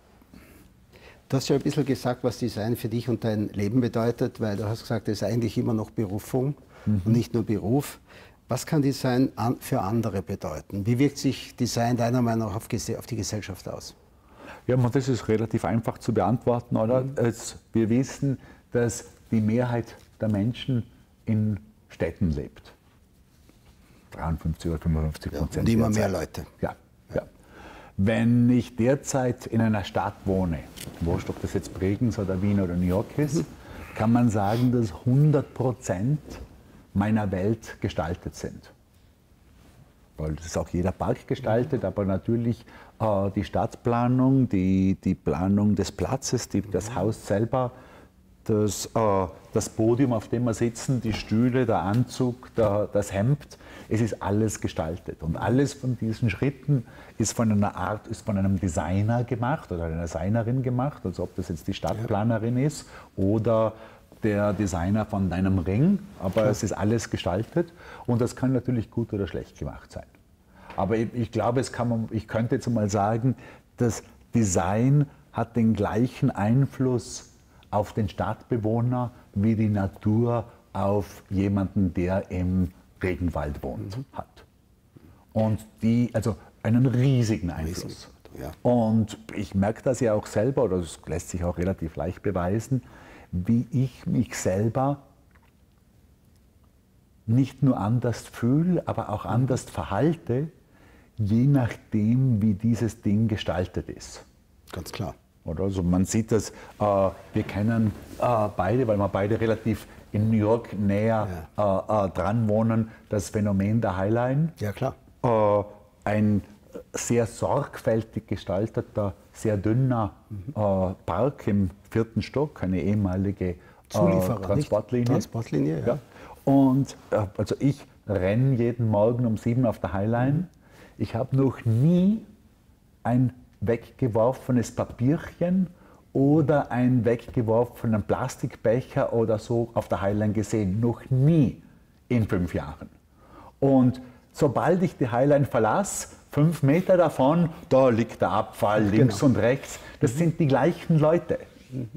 Speaker 2: du hast ja ein bisschen gesagt, was Design für dich und dein Leben bedeutet, weil du hast gesagt, es ist eigentlich immer noch Berufung und nicht nur Beruf. Was kann Design an, für andere bedeuten? Wie wirkt sich Design deiner Meinung nach auf, auf die Gesellschaft aus?
Speaker 3: Ja, man, das ist relativ einfach zu beantworten, oder?
Speaker 2: Mhm.
Speaker 3: Es, wir wissen, dass die Mehrheit der Menschen in Städten lebt. dreiundfünfzig oder fünfundfünfzig Prozent.
Speaker 2: Ja, und immer
Speaker 3: derzeit.
Speaker 2: mehr Leute.
Speaker 3: Ja, ja. Wenn ich derzeit in einer Stadt wohne, wurscht, ob das jetzt Bregenz oder Wien oder New York ist, kann man sagen, dass hundert Prozent meiner Welt gestaltet sind. Weil das ist auch jeder Park gestaltet, aber natürlich äh, die Stadtplanung, die, die Planung des Platzes, die, das Haus selber, das, äh, das Podium, auf dem wir sitzen, die Stühle, der Anzug, der, das Hemd, es ist alles gestaltet. Und alles von diesen Schritten ist von einer Art, ist von einem Designer gemacht oder einer Designerin gemacht, also ob das jetzt die Stadtplanerin ist oder der Designer von deinem Ring, aber Klar. es ist alles gestaltet und das kann natürlich gut oder schlecht gemacht sein. Aber ich, ich glaube, es kann man, ich könnte jetzt mal sagen, das Design hat den gleichen Einfluss auf den Stadtbewohner wie die Natur auf jemanden, der im Regenwald wohnt, mhm. hat. Und die, also einen riesigen Einfluss. Ja. Und ich merke das ja auch selber, oder das lässt sich auch relativ leicht beweisen, wie ich mich selber nicht nur anders fühle, aber auch anders verhalte, je nachdem, wie dieses Ding gestaltet ist.
Speaker 2: Ganz klar.
Speaker 3: Oder? Also man sieht das, äh, wir kennen äh, beide, weil wir beide relativ in New York näher ja. äh, äh, dran wohnen, das Phänomen der Highline.
Speaker 2: Ja, klar.
Speaker 3: Äh, ein sehr sorgfältig gestalteter, sehr dünner mhm. äh, Park im vierten Stock, eine ehemalige äh, Transportlinie.
Speaker 2: Transportlinie, ja.
Speaker 3: ja. Und äh, also ich renne jeden Morgen um sieben auf der Highline. Mhm. Ich habe noch nie ein weggeworfenes Papierchen oder ein weggeworfenen Plastikbecher oder so auf der Highline gesehen. Noch nie in fünf Jahren. Und sobald ich die Highline verlasse, fünf Meter davon, da liegt der Abfall links genau. und rechts. Das mhm. sind die gleichen Leute. Mhm.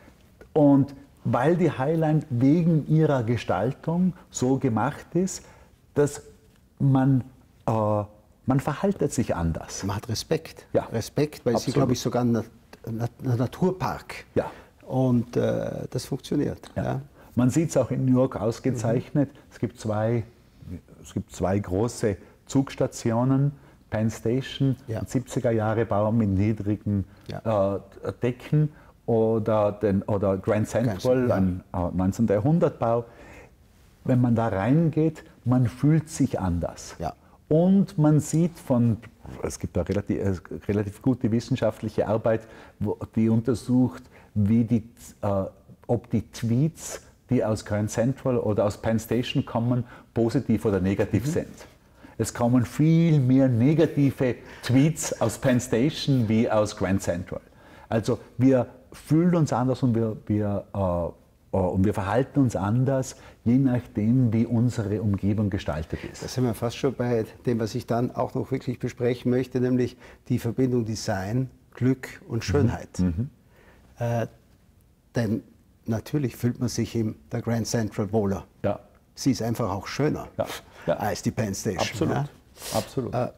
Speaker 3: Und weil die Highline wegen ihrer Gestaltung so gemacht ist, dass man, äh, man verhaltet sich anders.
Speaker 2: Man hat Respekt.
Speaker 3: Ja.
Speaker 2: Respekt, weil Absolut. Sie, glaube ich, sogar ein Naturpark.
Speaker 3: Ja.
Speaker 2: Und äh, das funktioniert.
Speaker 3: Ja.
Speaker 2: Ja.
Speaker 3: Man sieht es auch in New York ausgezeichnet. Mhm. Es gibt zwei, es gibt zwei große Zugstationen. Penn Station, ja. ein siebziger Jahre Bau mit niedrigen ja. äh, Decken oder, den, oder Grand Central, ja. ein äh, neunzehnten Jahrhundert Bau. Wenn man da reingeht, man fühlt sich anders.
Speaker 2: Ja.
Speaker 3: Und man sieht von, es gibt da relativ, äh, relativ gute wissenschaftliche Arbeit, wo, die untersucht, wie die, äh, ob die Tweets, die aus Grand Central oder aus Penn Station kommen, positiv oder negativ mhm. sind. Es kommen viel mehr negative Tweets aus Penn Station wie aus Grand Central. Also wir fühlen uns anders und wir, wir, äh, und wir verhalten uns anders, je nachdem, wie unsere Umgebung gestaltet ist.
Speaker 2: Da sind wir fast schon bei dem, was ich dann auch noch wirklich besprechen möchte, nämlich die Verbindung Design, Glück und Schönheit. Mhm. Äh, denn natürlich fühlt man sich in der Grand Central wohler.
Speaker 3: Ja.
Speaker 2: Sie ist einfach auch schöner
Speaker 3: ja. Ja.
Speaker 2: als die Penn Station.
Speaker 3: Absolut.
Speaker 2: Ja?
Speaker 3: Absolut.
Speaker 2: Äh,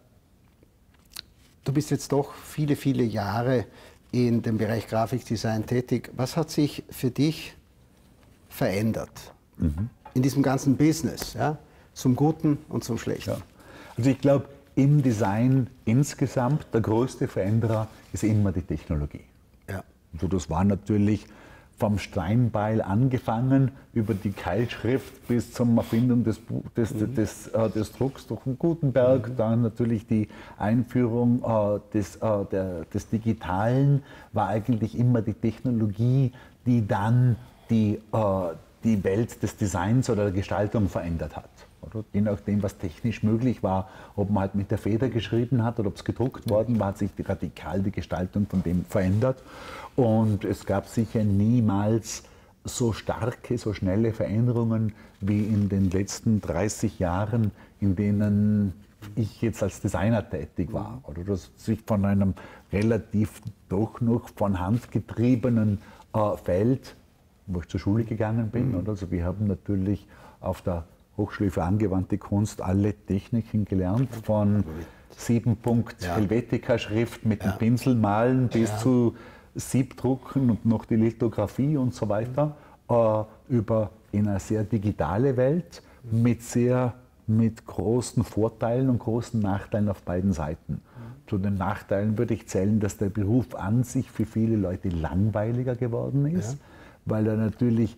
Speaker 2: du bist jetzt doch viele, viele Jahre in dem Bereich Grafikdesign tätig. Was hat sich für dich verändert mhm. in diesem ganzen Business, ja? Zum Guten und zum Schlechten?
Speaker 3: Ja. Also ich glaube, im Design insgesamt der größte Veränderer ist immer die Technologie.
Speaker 2: Ja.
Speaker 3: Also das war natürlich vom Steinbeil angefangen, über die Keilschrift bis zur Erfindung des, des, mhm. des, äh, des Drucks durch den Gutenberg, mhm. dann natürlich die Einführung äh, des, äh, der, des Digitalen, war eigentlich immer die Technologie, die dann die, äh, die Welt des Designs oder der Gestaltung verändert hat. Oder? Je nachdem, was technisch möglich war, ob man halt mit der Feder geschrieben hat oder ob es gedruckt worden war, hat sich radikal die Gestaltung von dem verändert. Und es gab sicher niemals so starke, so schnelle Veränderungen wie in den letzten dreißig Jahren, in denen ich jetzt als Designer tätig war. Oder dass sich von einem relativ doch noch von Hand getriebenen äh, Feld, wo ich zur Schule gegangen bin. Mhm. Oder? Also wir haben natürlich auf der Hochschule für angewandte Kunst alle Techniken gelernt, von sieben-Punkt ja. Helvetica-Schrift mit ja. dem Pinsel malen bis ja. zu Siebdrucken und noch die Lithografie und so weiter, äh, über in eine sehr digitale Welt mit sehr mit großen Vorteilen und großen Nachteilen auf beiden Seiten. Mhm. Zu den Nachteilen würde ich zählen, dass der Beruf an sich für viele Leute langweiliger geworden ist, ja. weil er natürlich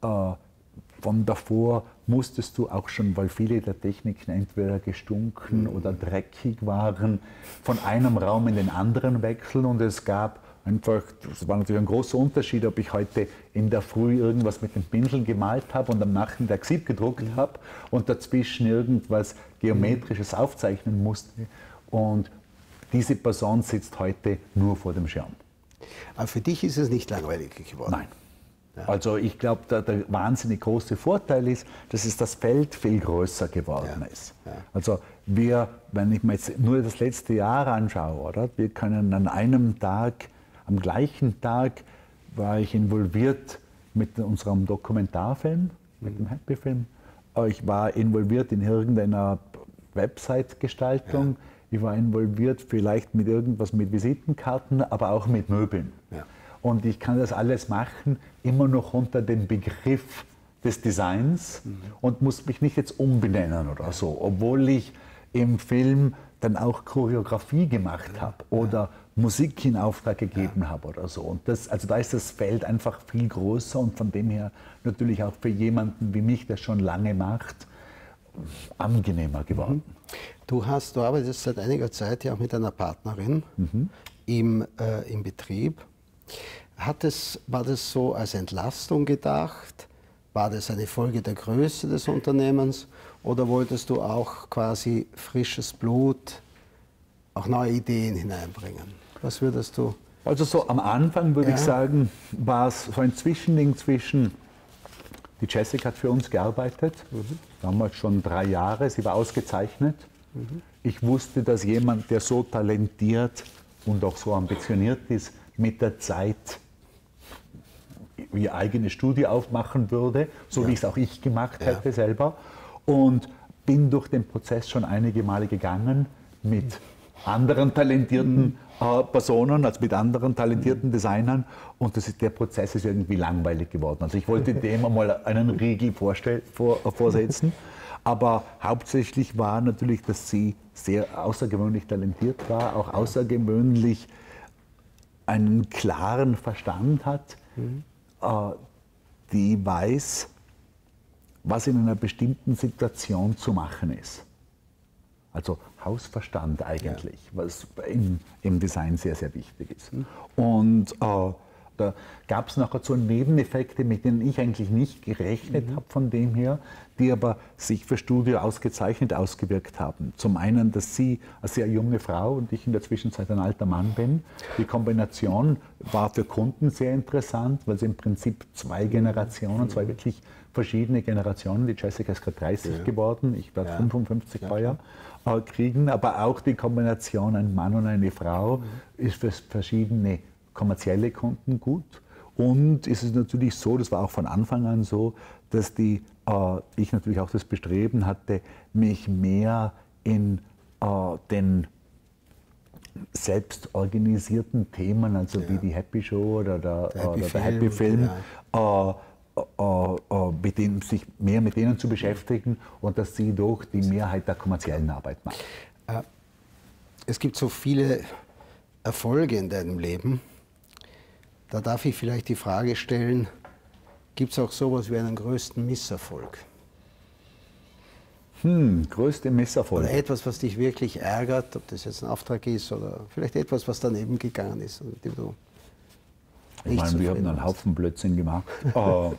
Speaker 3: äh, von davor musstest du auch schon, weil viele der Techniken entweder gestunken oder dreckig waren, von einem Raum in den anderen wechseln und es gab einfach, das war natürlich ein großer Unterschied, ob ich heute in der Früh irgendwas mit dem Pinsel gemalt habe und am Nachmittag Sieb gedruckt mhm. habe und dazwischen irgendwas Geometrisches aufzeichnen musste. Und diese Person sitzt heute nur vor dem Schirm.
Speaker 2: Aber für dich ist es nicht langweilig geworden?
Speaker 3: Nein. Ja. Also ich glaube, der, der wahnsinnig große Vorteil ist, dass es das Feld viel größer geworden ja. ist. Ja. Also wir, wenn ich mir jetzt nur das letzte Jahr anschaue, oder, wir können an einem Tag, am gleichen Tag war ich involviert mit unserem Dokumentarfilm, mit dem Happy-Film. Ich war involviert in irgendeiner Website-Gestaltung. Ja. Ich war involviert vielleicht mit irgendwas mit Visitenkarten, aber auch mit Möbeln. Ja. Und ich kann das alles machen, immer noch unter dem Begriff des Designs mhm. und muss mich nicht jetzt umbenennen oder so, obwohl ich im Film dann auch Choreografie gemacht habe oder Musik in Auftrag gegeben ja. habe oder so. Und das, also da ist das Feld einfach viel größer und von dem her natürlich auch für jemanden wie mich, der schon lange macht, angenehmer geworden.
Speaker 2: Du hast, du arbeitest seit einiger Zeit ja auch mit einer Partnerin mhm. im, äh, im Betrieb. Hat es, war das so als Entlastung gedacht? War das eine Folge der Größe des Unternehmens? Oder wolltest du auch quasi frisches Blut, auch neue Ideen hineinbringen? Was würdest du?
Speaker 3: Also so am Anfang würde ja. ich sagen, war es so ein Zwischending zwischen, die Jessica hat für uns gearbeitet, mhm. damals schon drei Jahre, sie war ausgezeichnet. Mhm. Ich wusste, dass jemand, der so talentiert und auch so ambitioniert ist, mit der Zeit ihr eigene Studie aufmachen würde, so ja. wie es auch ich gemacht ja. hätte selber. Und bin durch den Prozess schon einige Male gegangen mit anderen talentierten mhm. äh, Personen, also mit anderen talentierten mhm. Designern. Und das ist, der Prozess ist irgendwie langweilig geworden. Also ich wollte dem einmal einen Riegel vorstell, vor, vorsetzen. Aber hauptsächlich war natürlich, dass sie sehr außergewöhnlich talentiert war, auch außergewöhnlich einen klaren Verstand hat, mhm. äh, die weiß, was in einer bestimmten Situation zu machen ist. Also Hausverstand eigentlich, ja. was im, im Design sehr, sehr wichtig ist. Mhm. Und äh, da gab es nachher so Nebeneffekte, mit denen ich eigentlich nicht gerechnet mhm. habe von dem her, die aber sich für Studio ausgezeichnet ausgewirkt haben. Zum einen, dass sie eine sehr junge Frau und ich in der Zwischenzeit ein alter Mann bin. Die Kombination war für Kunden sehr interessant, weil sie im Prinzip zwei Generationen, zwei wirklich verschiedene Generationen, die Jessica ist gerade dreißig ja. geworden, ich werde ja. fünfundfünfzig heuer, äh, kriegen, aber auch die Kombination ein Mann und eine Frau mhm. ist für verschiedene kommerzielle Kunden gut. Und ist es natürlich so, das war auch von Anfang an so, dass die, äh, ich natürlich auch das Bestreben hatte, mich mehr in äh, den selbst organisierten Themen, also ja. wie die Happy Show oder der, der, Happy, oder der Happy Film, ja. äh, äh, äh, mit denen, sich mehr mit denen zu beschäftigen und dass sie doch die Mehrheit der kommerziellen Arbeit machen.
Speaker 2: Äh, es gibt so viele Erfolge in deinem Leben. Da darf ich vielleicht die Frage stellen, gibt es auch sowas wie einen größten Misserfolg?
Speaker 3: Hm, größte Misserfolg.
Speaker 2: Oder etwas, was dich wirklich ärgert, ob das jetzt ein Auftrag ist oder vielleicht etwas, was daneben gegangen ist. Und dem du
Speaker 3: ich meine, wir haben einen Haufen Blödsinn gemacht. Oh.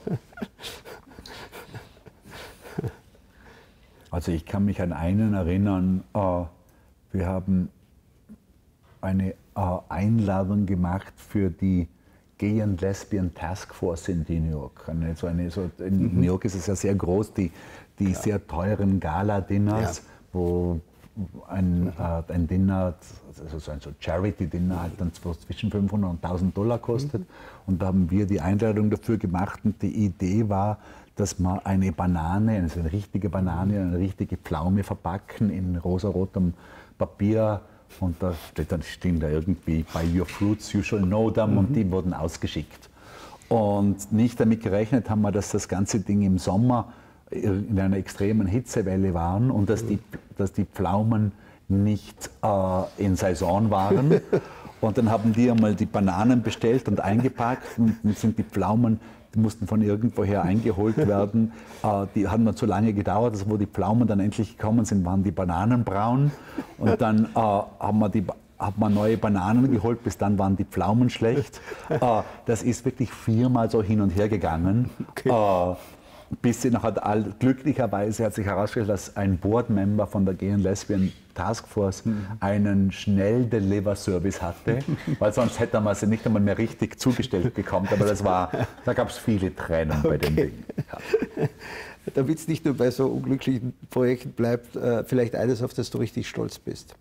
Speaker 3: Also ich kann mich an einen erinnern, uh, wir haben eine uh, Einladung gemacht für die Gay and Lesbian Task Force in New York. Eine, so eine, so in mhm. New York ist es ja sehr groß, die, die ja. sehr teuren Gala-Dinners, ja. wo ein, mhm. äh, ein Dinner, also so ein so Charity-Dinner, halt dann zwischen fünfhundert und tausend Dollar kostet. Mhm. Und da haben wir die Einladung dafür gemacht und die Idee war, dass man eine Banane, also eine richtige Banane, eine richtige Pflaume verpacken in rosarotem Papier. Und da steht dann, stehen da irgendwie by your fruits you shall know them mhm. und die wurden ausgeschickt. Und nicht damit gerechnet haben wir, dass das ganze Ding im Sommer in einer extremen Hitzewelle waren und dass die, dass die Pflaumen nicht äh, in Saison waren. Und dann haben die einmal die Bananen bestellt und eingepackt und dann sind die Pflaumen die mussten von irgendwoher eingeholt werden. Äh, die haben dann zu lange gedauert, also wo die Pflaumen dann endlich gekommen sind, waren die Bananen braun. Und dann äh, haben wir die hat man neue Bananen geholt, bis dann waren die Pflaumen schlecht. Äh, das ist wirklich viermal so hin und her gegangen. Okay. Äh, bis sie nachher, glücklicherweise hat sich herausgestellt, dass ein Board-Member von der Gay and Lesbian Task Force mhm. einen Schnell-Deliver-Service hatte, weil sonst hätte man sie nicht einmal mehr richtig zugestellt bekommen. Aber das war, da gab es viele Tränen okay. bei dem Ding. Ja.
Speaker 2: Damit es nicht nur bei so unglücklichen Projekten bleibt, äh, vielleicht eines, auf das du richtig stolz bist.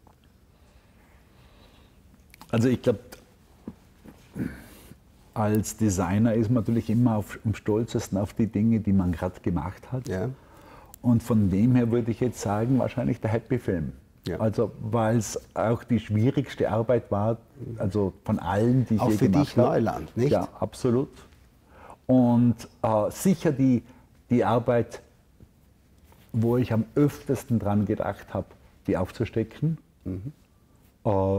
Speaker 3: Also ich glaube, als Designer ist man natürlich immer auf, am stolzesten auf die Dinge, die man gerade gemacht hat. Ja. Und von dem her würde ich jetzt sagen, wahrscheinlich der Happy Film. Ja. Also weil es auch die schwierigste Arbeit war, also von allen, die ich
Speaker 2: auch
Speaker 3: je
Speaker 2: für
Speaker 3: gemacht
Speaker 2: dich
Speaker 3: habe.
Speaker 2: Neuland, nicht?
Speaker 3: Ja, absolut. Und äh, sicher die, die Arbeit, wo ich am öftesten dran gedacht habe, die aufzustecken. Mhm. Äh,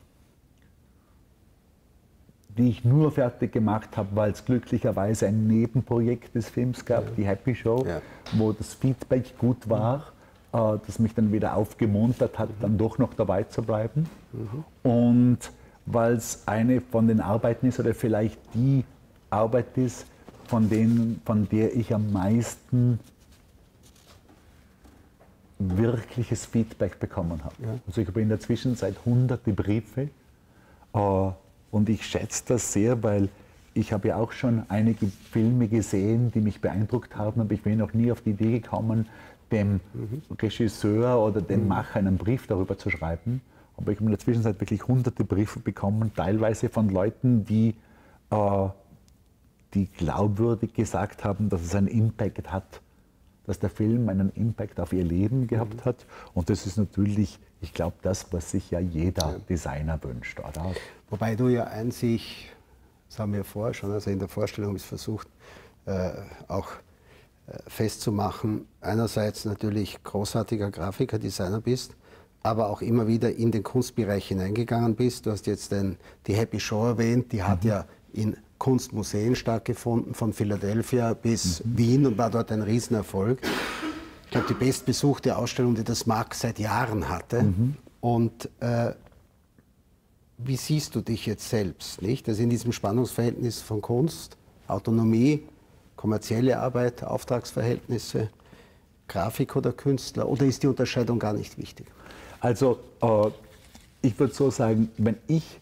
Speaker 3: die ich nur fertig gemacht habe, weil es glücklicherweise ein Nebenprojekt des Films gab, ja. die Happy Show, ja. wo das Feedback gut war, mhm. äh, das mich dann wieder aufgemuntert hat, mhm. dann doch noch dabei zu bleiben. Mhm. Und weil es eine von den Arbeiten ist, oder vielleicht die Arbeit ist, von, denen, von der ich am meisten wirkliches Feedback bekommen habe. Ja. Also ich habe in der Zwischenzeit hunderte Briefe, äh, und ich schätze das sehr, weil ich habe ja auch schon einige Filme gesehen, die mich beeindruckt haben, aber ich bin noch nie auf die Idee gekommen, dem mhm. Regisseur oder dem mhm. Macher einen Brief darüber zu schreiben. Aber ich habe in der Zwischenzeit wirklich hunderte Briefe bekommen, teilweise von Leuten, die, äh, die glaubwürdig gesagt haben, dass es einen Impact hat, dass der Film einen Impact auf ihr Leben gehabt mhm. hat. Und das ist natürlich, ich glaube, das, was sich ja jeder ja. Designer wünscht, oder?
Speaker 2: Wobei du ja einzig, das haben wir vorher schon, also in der Vorstellung ist versucht, äh, auch äh, festzumachen, einerseits natürlich großartiger Grafiker, Designer bist, aber auch immer wieder in den Kunstbereich hineingegangen bist. Du hast jetzt den, die Happy Show erwähnt, die hat mhm. ja in Kunstmuseen stattgefunden, von Philadelphia bis mhm. Wien, und war dort ein Riesenerfolg. Ich glaube, die bestbesuchte Ausstellung, die das Mack seit Jahren hatte. Mhm. Und äh, wie siehst du dich jetzt selbst, nicht? Also in diesem Spannungsverhältnis von Kunst, Autonomie, kommerzielle Arbeit, Auftragsverhältnisse, Grafik oder Künstler, oder ist die Unterscheidung gar nicht wichtig?
Speaker 3: Also äh, ich würde so sagen, wenn ich,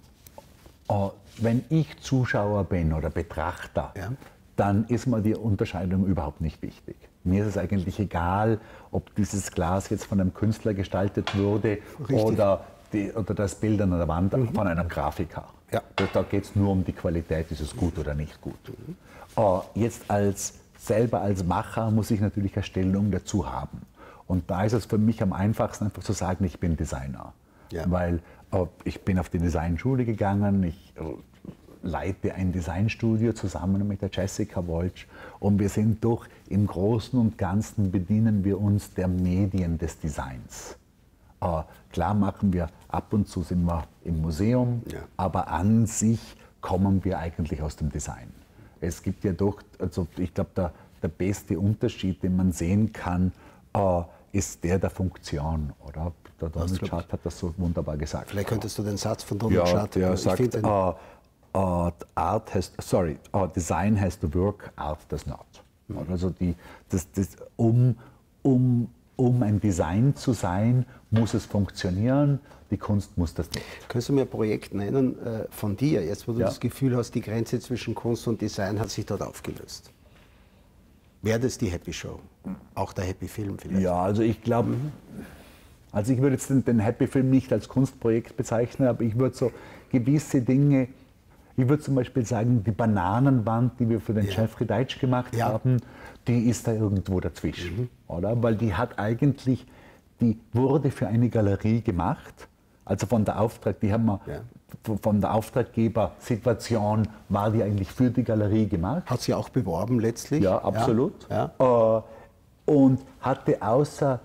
Speaker 3: äh, wenn ich Zuschauer bin oder Betrachter, ja. dann ist mir die Unterscheidung überhaupt nicht wichtig. Mir ist es eigentlich egal, ob dieses Glas jetzt von einem Künstler gestaltet wurde oder, die, oder das Bild an der Wand mhm. von einem Grafiker. Ja. Da geht es nur um die Qualität, ist es gut oder nicht gut. Mhm. Uh, jetzt als, selber als Macher muss ich natürlich eine Stellung dazu haben. Und da ist es für mich am einfachsten, einfach zu sagen, ich bin Designer. Ja. Weil uh, ich bin auf die Designschule gegangen, ich uh, leite ein Designstudio zusammen mit der Jessica Woltsch, und wir sind doch im Großen und Ganzen bedienen wir uns der Medien des Designs. Uh, klar machen wir, ab und zu sind wir im Museum, ja. aber an sich kommen wir eigentlich aus dem Design. Es gibt ja doch, also ich glaube, der, der beste Unterschied, den man sehen kann, uh, ist der der Funktion, oder? Der Donald Judd hat das so wunderbar gesagt.
Speaker 2: Vielleicht könntest du den Satz von Donald
Speaker 3: ja,
Speaker 2: Judd...
Speaker 3: Der ich sagt, uh, uh, art has, sorry, uh, Design has to work, art does not. Mhm. Also die, das, das, um, um, um ein Design zu sein, muss es funktionieren, die Kunst muss das nicht.
Speaker 2: Kannst du mir ein Projekt nennen äh, von dir, jetzt wo du ja. das Gefühl hast, die Grenze zwischen Kunst und Design hat sich dort aufgelöst? Wäre das die Happy Show? Auch der Happy Film vielleicht?
Speaker 3: Ja, also ich glaube, mhm. also ich würde jetzt den, den Happy Film nicht als Kunstprojekt bezeichnen, aber ich würde so gewisse Dinge, ich würde zum Beispiel sagen, die Bananenwand, die wir für den ja. Jeffrey Deitch gemacht ja. haben, die ist da irgendwo dazwischen, mhm. oder? Weil die hat eigentlich, die wurde für eine Galerie gemacht, also von der Auftrag, die haben wir, ja. von der Auftraggeber-Situation war die eigentlich für die Galerie gemacht.
Speaker 2: Hat sie auch beworben letztlich?
Speaker 3: Ja, absolut. Ja. Ja. Und hatte außer,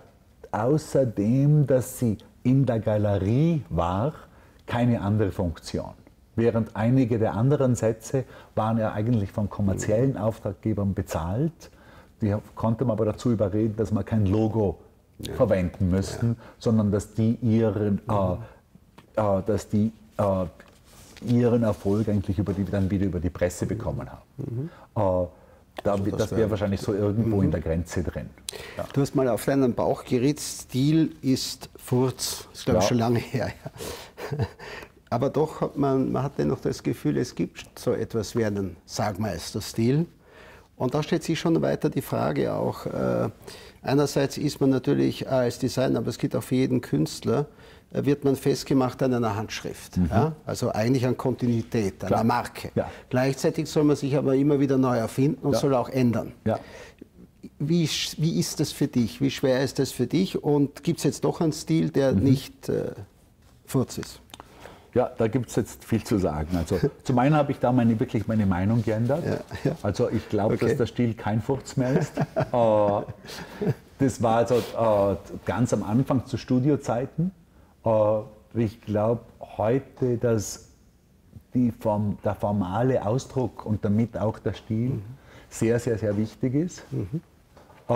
Speaker 3: außerdem, dass sie in der Galerie war, keine andere Funktion. während einige der anderen Sätze waren ja eigentlich von kommerziellen Auftraggebern bezahlt. Die konnte man aber dazu überreden, dass man kein Logo ja. verwenden müssten, ja. sondern dass die ihren, mhm. äh, äh, dass die, äh, ihren Erfolg eigentlich über die, dann wieder über die Presse bekommen haben. Mhm. Äh, da, also das das wäre wär wahrscheinlich so irgendwo mhm. in der Grenze drin. Ja.
Speaker 2: Du hast mal auf deinen Bauch geritzt, Stil ist Furz. Das ist, glaube ich, ja. schon lange her. Ja. Aber doch hat man, man hat dennoch das Gefühl, es gibt so etwas wie einen Sagmeisterstil. Und da stellt sich schon weiter die Frage auch, äh, einerseits ist man natürlich als Designer, aber es gilt auch für jeden Künstler, äh, wird man festgemacht an einer Handschrift. Mhm. Ja? Also eigentlich an Kontinuität, an Klar. einer Marke. Ja. Gleichzeitig soll man sich aber immer wieder neu erfinden und ja. soll auch ändern. Ja. Wie, wie ist das für dich? Wie schwer ist das für dich? Und gibt es jetzt doch einen Stil, der mhm. nicht äh, Furz ist?
Speaker 3: Ja, da gibt es jetzt viel zu sagen. Also zum einen habe ich da meine, wirklich meine Meinung geändert. Ja, ja. Also ich glaube, okay. dass der Stil kein Furz mehr ist. äh, das war also äh, ganz am Anfang zu Studiozeiten. Äh, ich glaube heute, dass die Form, der formale Ausdruck und damit auch der Stil mhm. sehr, sehr, sehr wichtig ist. Mhm. Äh,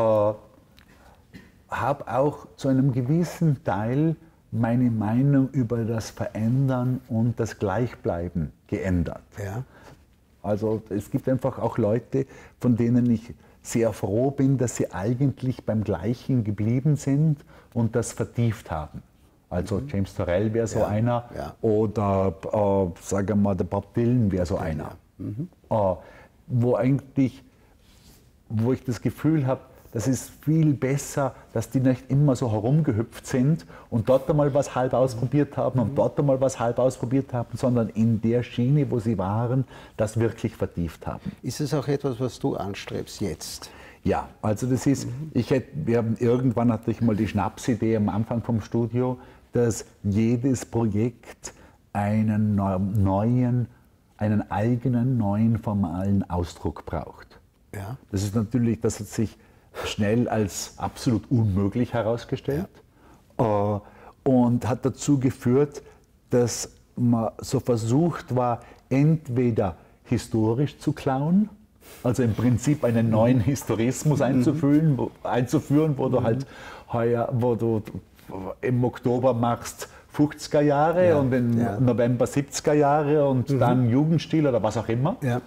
Speaker 3: habe auch zu einem gewissen Teil meine Meinung über das Verändern und das Gleichbleiben geändert. Ja. Also es gibt einfach auch Leute, von denen ich sehr froh bin, dass sie eigentlich beim Gleichen geblieben sind und das vertieft haben. Also mhm. James Turrell wäre so ja. einer ja. oder äh, sagen wir mal, der Bob Dylan wäre so einer. Ja. Mhm. Äh, wo eigentlich, wo ich das Gefühl habe, das ist viel besser, dass die nicht immer so herumgehüpft sind und dort einmal was halb ausprobiert haben und dort einmal was halb ausprobiert haben, sondern in der Schiene, wo sie waren, das wirklich vertieft haben.
Speaker 2: Ist es auch etwas, was du anstrebst jetzt?
Speaker 3: Ja, also das ist, mhm. ich hätte, wir haben, irgendwann hatte ich mal die Schnapsidee am Anfang vom Studio, dass jedes Projekt einen neuen, einen eigenen neuen formalen Ausdruck braucht. Ja. Das ist natürlich, das hat sich schnell als absolut unmöglich herausgestellt ja. äh, und hat dazu geführt, dass man so versucht war, entweder historisch zu klauen, also im Prinzip einen neuen Historismus einzuführen, wo, einzuführen, wo du halt heuer, wo du im Oktober machst fünfziger Jahre ja. und im ja. November siebziger Jahre und mhm. dann Jugendstil oder was auch immer. Ja.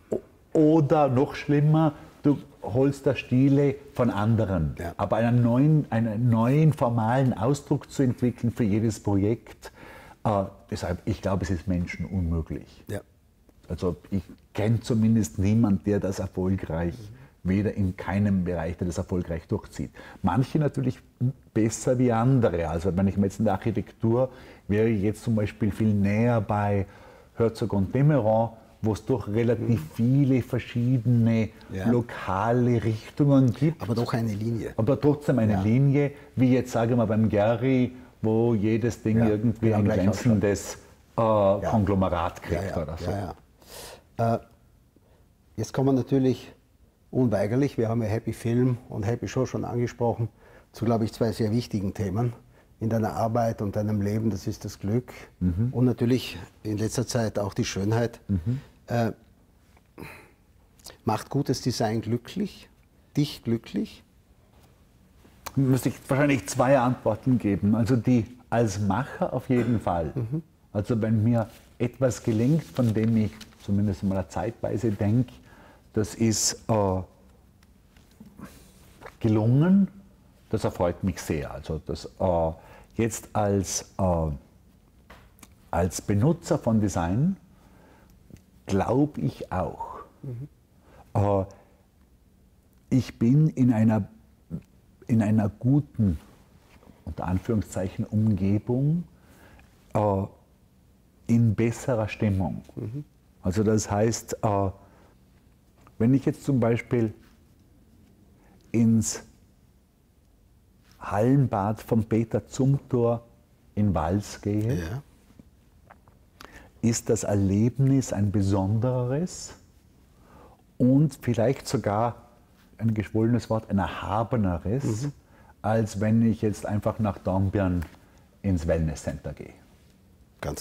Speaker 3: Oder noch schlimmer, du holst da Stile von anderen. Ja. Aber einen neuen, einen neuen formalen Ausdruck zu entwickeln für jedes Projekt, äh, deshalb, ich glaube, es ist Menschen unmöglich. Ja. Also ich kenne zumindest niemanden, der das erfolgreich, mhm. weder in keinem Bereich, der das erfolgreich durchzieht. Manche natürlich besser wie andere. Also wenn ich mir jetzt in der Architektur wäre ich jetzt zum Beispiel viel näher bei Herzog und de Meuron, wo es doch relativ viele verschiedene ja. lokale Richtungen gibt.
Speaker 2: Aber doch eine Linie.
Speaker 3: Aber trotzdem eine ja. Linie, wie jetzt sagen wir beim Gehry, wo jedes Ding ja. irgendwie ja, ein glänzendes äh, ja. Konglomerat kriegt ja, ja. oder so. Ja,
Speaker 2: ja. Äh, jetzt kommen wir natürlich unweigerlich, wir haben ja Happy Film und Happy Show schon angesprochen, zu, glaube ich, zwei sehr wichtigen Themen in deiner Arbeit und deinem Leben. Das ist das Glück mhm. und natürlich in letzter Zeit auch die Schönheit. Mhm. Äh, macht gutes Design glücklich? Dich glücklich?
Speaker 3: Müsste ich wahrscheinlich zwei Antworten geben. Also die als Macher auf jeden Fall. Mhm. Also wenn mir etwas gelingt, von dem ich zumindest mal zeitweise denke, das ist äh, gelungen, das erfreut mich sehr. Also das, äh, jetzt als, äh, als Benutzer von Design glaube ich auch. Mhm. Äh, ich bin in einer, in einer guten, unter Anführungszeichen, Umgebung, äh, in besserer Stimmung. Mhm. Also das heißt, äh, wenn ich jetzt zum Beispiel ins Hallenbad vom Peter Zumthor in Vals gehe, ja. ist das Erlebnis ein besonderes und vielleicht sogar, ein geschwollenes Wort, ein erhabeneres, mhm. als wenn ich jetzt einfach nach Dornbirn ins Wellnesscenter gehe.
Speaker 2: Ganz klar.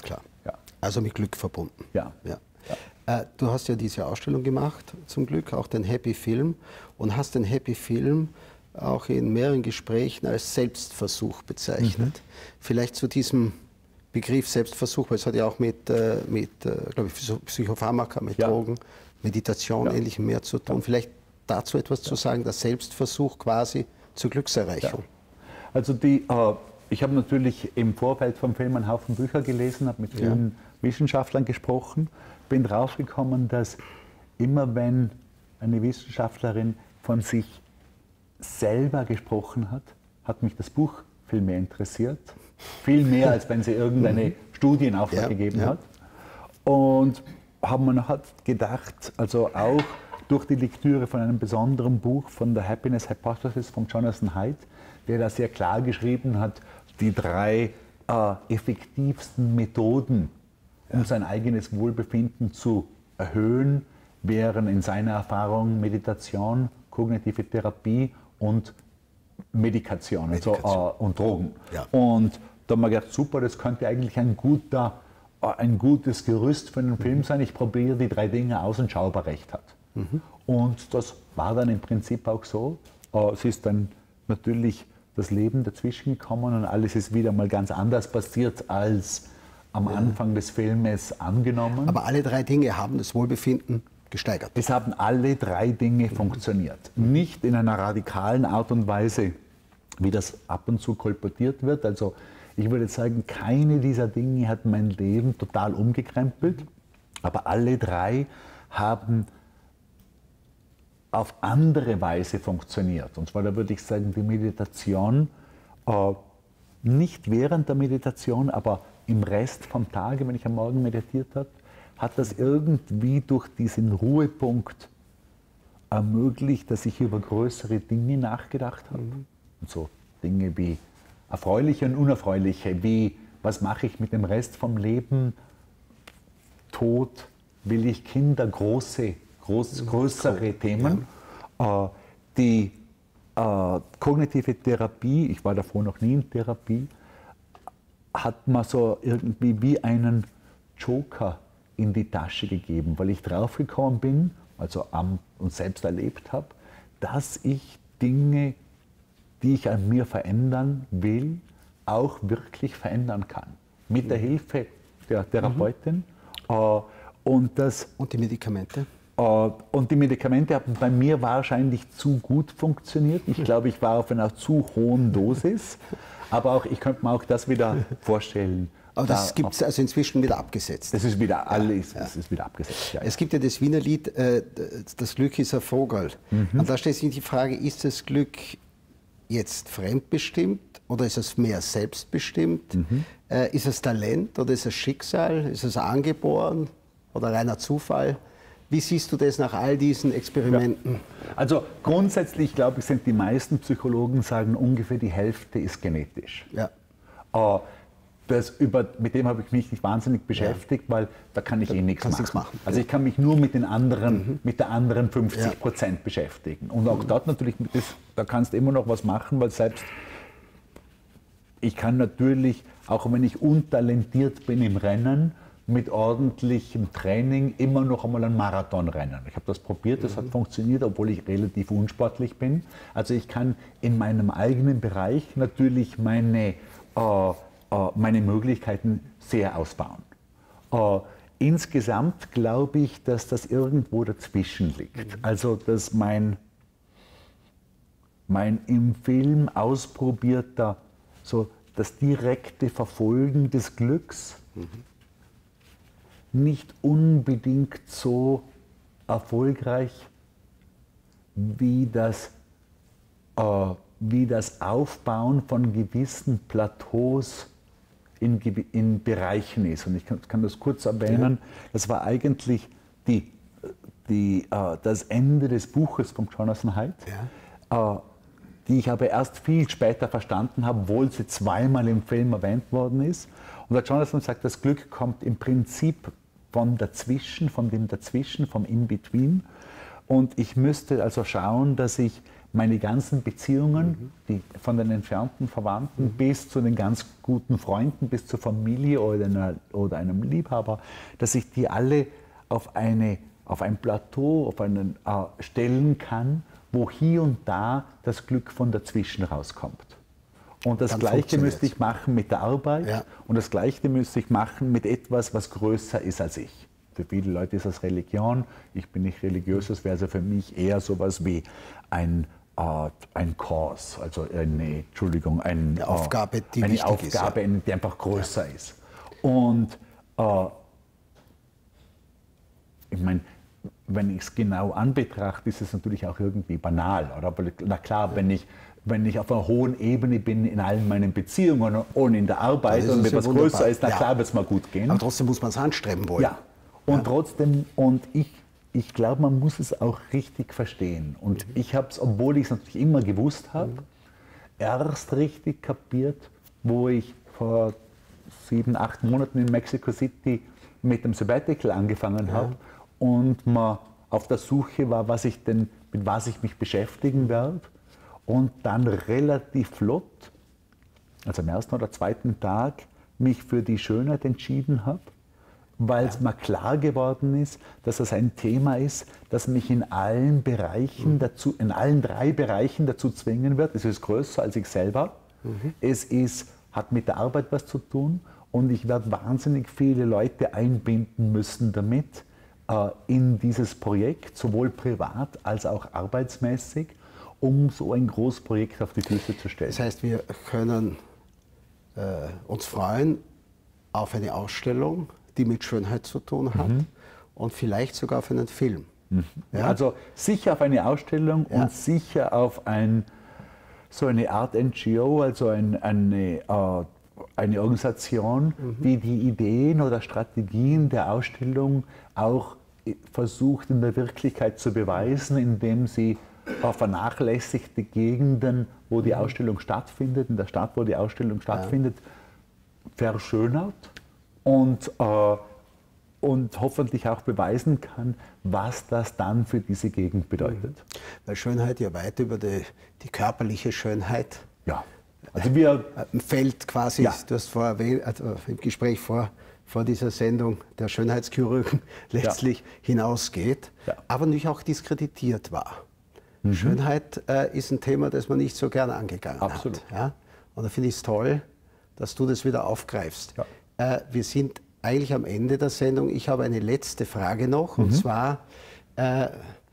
Speaker 3: Ja.
Speaker 2: Also mit Glück verbunden.
Speaker 3: Ja.
Speaker 2: Ja. Ja. Äh, du hast ja diese Ausstellung gemacht, zum Glück, auch den Happy Film, und hast den Happy Film auch in mehreren Gesprächen als Selbstversuch bezeichnet. Mhm. Vielleicht zu diesem Begriff Selbstversuch, weil es hat ja auch mit, äh, mit äh, glaube ich, Psychopharmaka, mit ja. Drogen, Meditation, ja. ähnlichem mehr zu tun. Ja. Vielleicht dazu etwas ja. zu sagen, der Selbstversuch quasi zur Glückserreichung.
Speaker 3: Ja. Also die, äh, ich habe natürlich im Vorfeld vom Film einen Haufen Bücher gelesen, habe mit vielen ja. Wissenschaftlern gesprochen, bin draufgekommen, dass immer wenn eine Wissenschaftlerin von sich selber gesprochen hat, hat mich das Buch viel mehr interessiert. Viel mehr, als wenn sie irgendeine mhm. Studie in Auftrag ja, gegeben ja. hat. Und haben wir noch gedacht, also auch durch die Lektüre von einem besonderen Buch von der Happiness Hypothesis von Jonathan Haidt, der da sehr klar geschrieben hat, die drei äh, effektivsten Methoden, um ja. sein eigenes Wohlbefinden zu erhöhen, wären in seiner Erfahrung Meditation, kognitive Therapie und Medikation, Medikation. Also, äh, und Drogen. Ja. Und da haben wir gedacht, super, das könnte eigentlich ein, guter, äh, ein gutes Gerüst für einen Film sein. Ich probiere die drei Dinge aus und schaue, ob er recht hat. Mhm. Und das war dann im Prinzip auch so. Äh, es ist dann natürlich das Leben dazwischen gekommen und alles ist wieder mal ganz anders passiert als am ja. Anfang des Filmes angenommen.
Speaker 2: Aber alle drei Dinge haben das Wohlbefinden gesteigert.
Speaker 3: Es haben alle drei Dinge mhm. funktioniert. Nicht in einer radikalen Art und Weise, wie das ab und zu kolportiert wird. Also ich würde sagen, keine dieser Dinge hat mein Leben total umgekrempelt, aber alle drei haben auf andere Weise funktioniert. Und zwar, da würde ich sagen, die Meditation, äh, nicht während der Meditation, aber im Rest vom Tage, wenn ich am Morgen meditiert habe, hat das irgendwie durch diesen Ruhepunkt ermöglicht, dass ich über größere Dinge nachgedacht habe. Mhm. Und so Dinge wie erfreuliche und unerfreuliche, wie was mache ich mit dem Rest vom Leben, Tod, will ich Kinder, große, groß, größere Themen. Ja. Äh, die äh, kognitive Therapie, ich war davor noch nie in Therapie, hat mir so irgendwie wie einen Joker in die Tasche gegeben, weil ich draufgekommen bin, also am, und selbst erlebt habe, dass ich Dinge, die ich an mir verändern will, auch wirklich verändern kann. Mit der Hilfe der Therapeutin. Mhm. Äh, und, das,
Speaker 2: und die Medikamente?
Speaker 3: Äh, und die Medikamente haben bei mir wahrscheinlich zu gut funktioniert. Ich glaube, ich war auf einer zu hohen Dosis. Aber auch, ich könnte mir auch das wieder vorstellen.
Speaker 2: Aber das da, gibt es also inzwischen wieder abgesetzt.
Speaker 3: Das ist wieder alles, ja, ja. Das ist wieder abgesetzt. Ja,
Speaker 2: es gibt ja das Wiener Lied, äh, das Glück ist ein Vogel. Mhm. Und da stellt sich die Frage, ist das Glück jetzt fremdbestimmt oder ist es mehr selbstbestimmt? Mhm. Äh, ist es Talent oder ist es Schicksal? Ist es angeboren oder reiner Zufall? Wie siehst du das nach all diesen Experimenten?
Speaker 3: Ja. Also grundsätzlich, glaube ich, sind die meisten Psychologen sagen, ungefähr die Hälfte ist genetisch. Ja. Äh, das über, mit dem habe ich mich nicht wahnsinnig beschäftigt, ja. weil da kann ich da eh nichts machen. machen. Also ich kann mich nur mit den anderen, mhm. mit der anderen fünfzig Prozent ja. beschäftigen. Und auch mhm. dort natürlich, das, da kannst du immer noch was machen, weil selbst ich kann natürlich, auch wenn ich untalentiert bin im Rennen, mit ordentlichem Training immer noch einmal einen Marathon rennen. Ich habe das probiert, das mhm. hat funktioniert, obwohl ich relativ unsportlich bin. Also ich kann in meinem eigenen Bereich natürlich meine, äh, äh, meine Möglichkeiten sehr ausbauen. Äh, insgesamt glaube ich, dass das irgendwo dazwischen liegt. Mhm. Also dass mein, mein im Film ausprobierter, so das direkte Verfolgen des Glücks, mhm. nicht unbedingt so erfolgreich wie das, äh, wie das Aufbauen von gewissen Plateaus in, in Bereichen ist. Und ich kann, kann das kurz erwähnen, ja. das war eigentlich die, die, äh, das Ende des Buches von Jonathan Haidt, ja. äh, die ich aber erst viel später verstanden habe, obwohl sie zweimal im Film erwähnt worden ist. Und der Jonathan sagt, das Glück kommt im Prinzip von dazwischen, von dem Dazwischen, vom In-Between. Und ich müsste also schauen, dass ich meine ganzen Beziehungen, mhm. die, von den entfernten Verwandten mhm. bis zu den ganz guten Freunden, bis zur Familie oder, einer, oder einem Liebhaber, dass ich die alle auf, eine, auf ein Plateau auf einen, äh, stellen kann, wo hier und da das Glück von dazwischen rauskommt. Und das Dann Gleiche müsste ich machen mit der Arbeit ja. und das Gleiche müsste ich machen mit etwas, was größer ist als ich. Für viele Leute ist das Religion. Ich bin nicht religiös, das wäre also für mich eher sowas wie ein, äh, ein Cause, also eine, Entschuldigung, ein,
Speaker 2: eine Aufgabe, die,
Speaker 3: äh, eine
Speaker 2: wichtig
Speaker 3: Aufgabe,
Speaker 2: ist, ja.
Speaker 3: die einfach größer ja. ist. Und äh, ich meine, wenn ich es genau anbetrachte, ist es natürlich auch irgendwie banal. Oder? Aber na klar, ja. wenn ich wenn ich auf einer hohen Ebene bin in allen meinen Beziehungen und in der Arbeit und mir was größer ist, na ja. klar wird es mal gut gehen.
Speaker 2: Aber trotzdem muss man es anstreben wollen.
Speaker 3: Ja, und ja. trotzdem, und ich, ich glaube, man muss es auch richtig verstehen. Und mhm. ich habe es, obwohl ich es natürlich immer gewusst habe, mhm. erst richtig kapiert, wo ich vor sieben, acht Monaten in Mexico City mit dem Sabbatical angefangen ja. habe und man auf der Suche war, was ich denn, mit was ich mich beschäftigen werde. Und dann relativ flott, also am ersten oder zweiten Tag, mich für die Schönheit entschieden habe, weil es ja. mir klar geworden ist, dass das ein Thema ist, das mich in allen Bereichen, mhm. dazu, in allen drei Bereichen dazu zwingen wird. Es ist größer als ich selber, mhm. es ist, hat mit der Arbeit was zu tun und ich werde wahnsinnig viele Leute einbinden müssen damit äh, in dieses Projekt, sowohl privat als auch arbeitsmäßig, um so ein Großprojekt auf die Füße zu stellen.
Speaker 2: Das heißt, wir können äh, uns freuen auf eine Ausstellung, die mit Schönheit zu tun hat mhm. und vielleicht sogar auf einen Film.
Speaker 3: Mhm. Ja? Also sicher auf eine Ausstellung ja. und sicher auf ein, so eine Art N G O, also ein, eine, äh, eine Organisation, mhm. die die Ideen oder Strategien der Ausstellung auch versucht in der Wirklichkeit zu beweisen, indem sie vernachlässigte Gegenden, wo die Ausstellung stattfindet, in der Stadt, wo die Ausstellung stattfindet, ja. verschönert und, äh, und hoffentlich auch beweisen kann, was das dann für diese Gegend bedeutet.
Speaker 2: Weil Schönheit ja weit über die, die körperliche Schönheit
Speaker 3: ja. also wir,
Speaker 2: fällt quasi,
Speaker 3: ja.
Speaker 2: du hast vorher erwähnt, also im Gespräch vor, vor dieser Sendung der Schönheitschirurgen letztlich ja. hinausgeht, ja. aber nicht auch diskreditiert war. Mhm. Schönheit äh, ist ein Thema, das man nicht so gerne angegangen
Speaker 3: Absolut.
Speaker 2: hat. Ja? Und da finde ich es toll, dass du das wieder aufgreifst.
Speaker 3: Ja.
Speaker 2: Äh, wir sind eigentlich am Ende der Sendung. Ich habe eine letzte Frage noch. Mhm. Und zwar äh,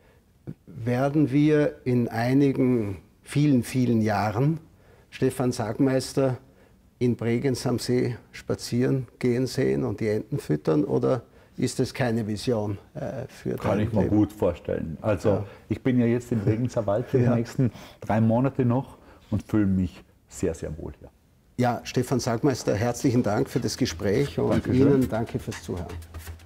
Speaker 2: werden wir in einigen, vielen, vielen Jahren Stefan Sagmeister in Bregenz am See spazieren gehen sehen und die Enten füttern? Oder ist das keine Vision äh, für
Speaker 3: Kann ich mir
Speaker 2: Leben?
Speaker 3: gut vorstellen. Also ja. ich bin ja jetzt im Bregenzer Wald für
Speaker 2: ja.
Speaker 3: die nächsten drei Monate noch und fühle mich sehr, sehr wohl hier.
Speaker 2: Ja, Stefan Sagmeister, herzlichen Dank für das Gespräch und
Speaker 3: Dankeschön.
Speaker 2: Ihnen danke fürs Zuhören.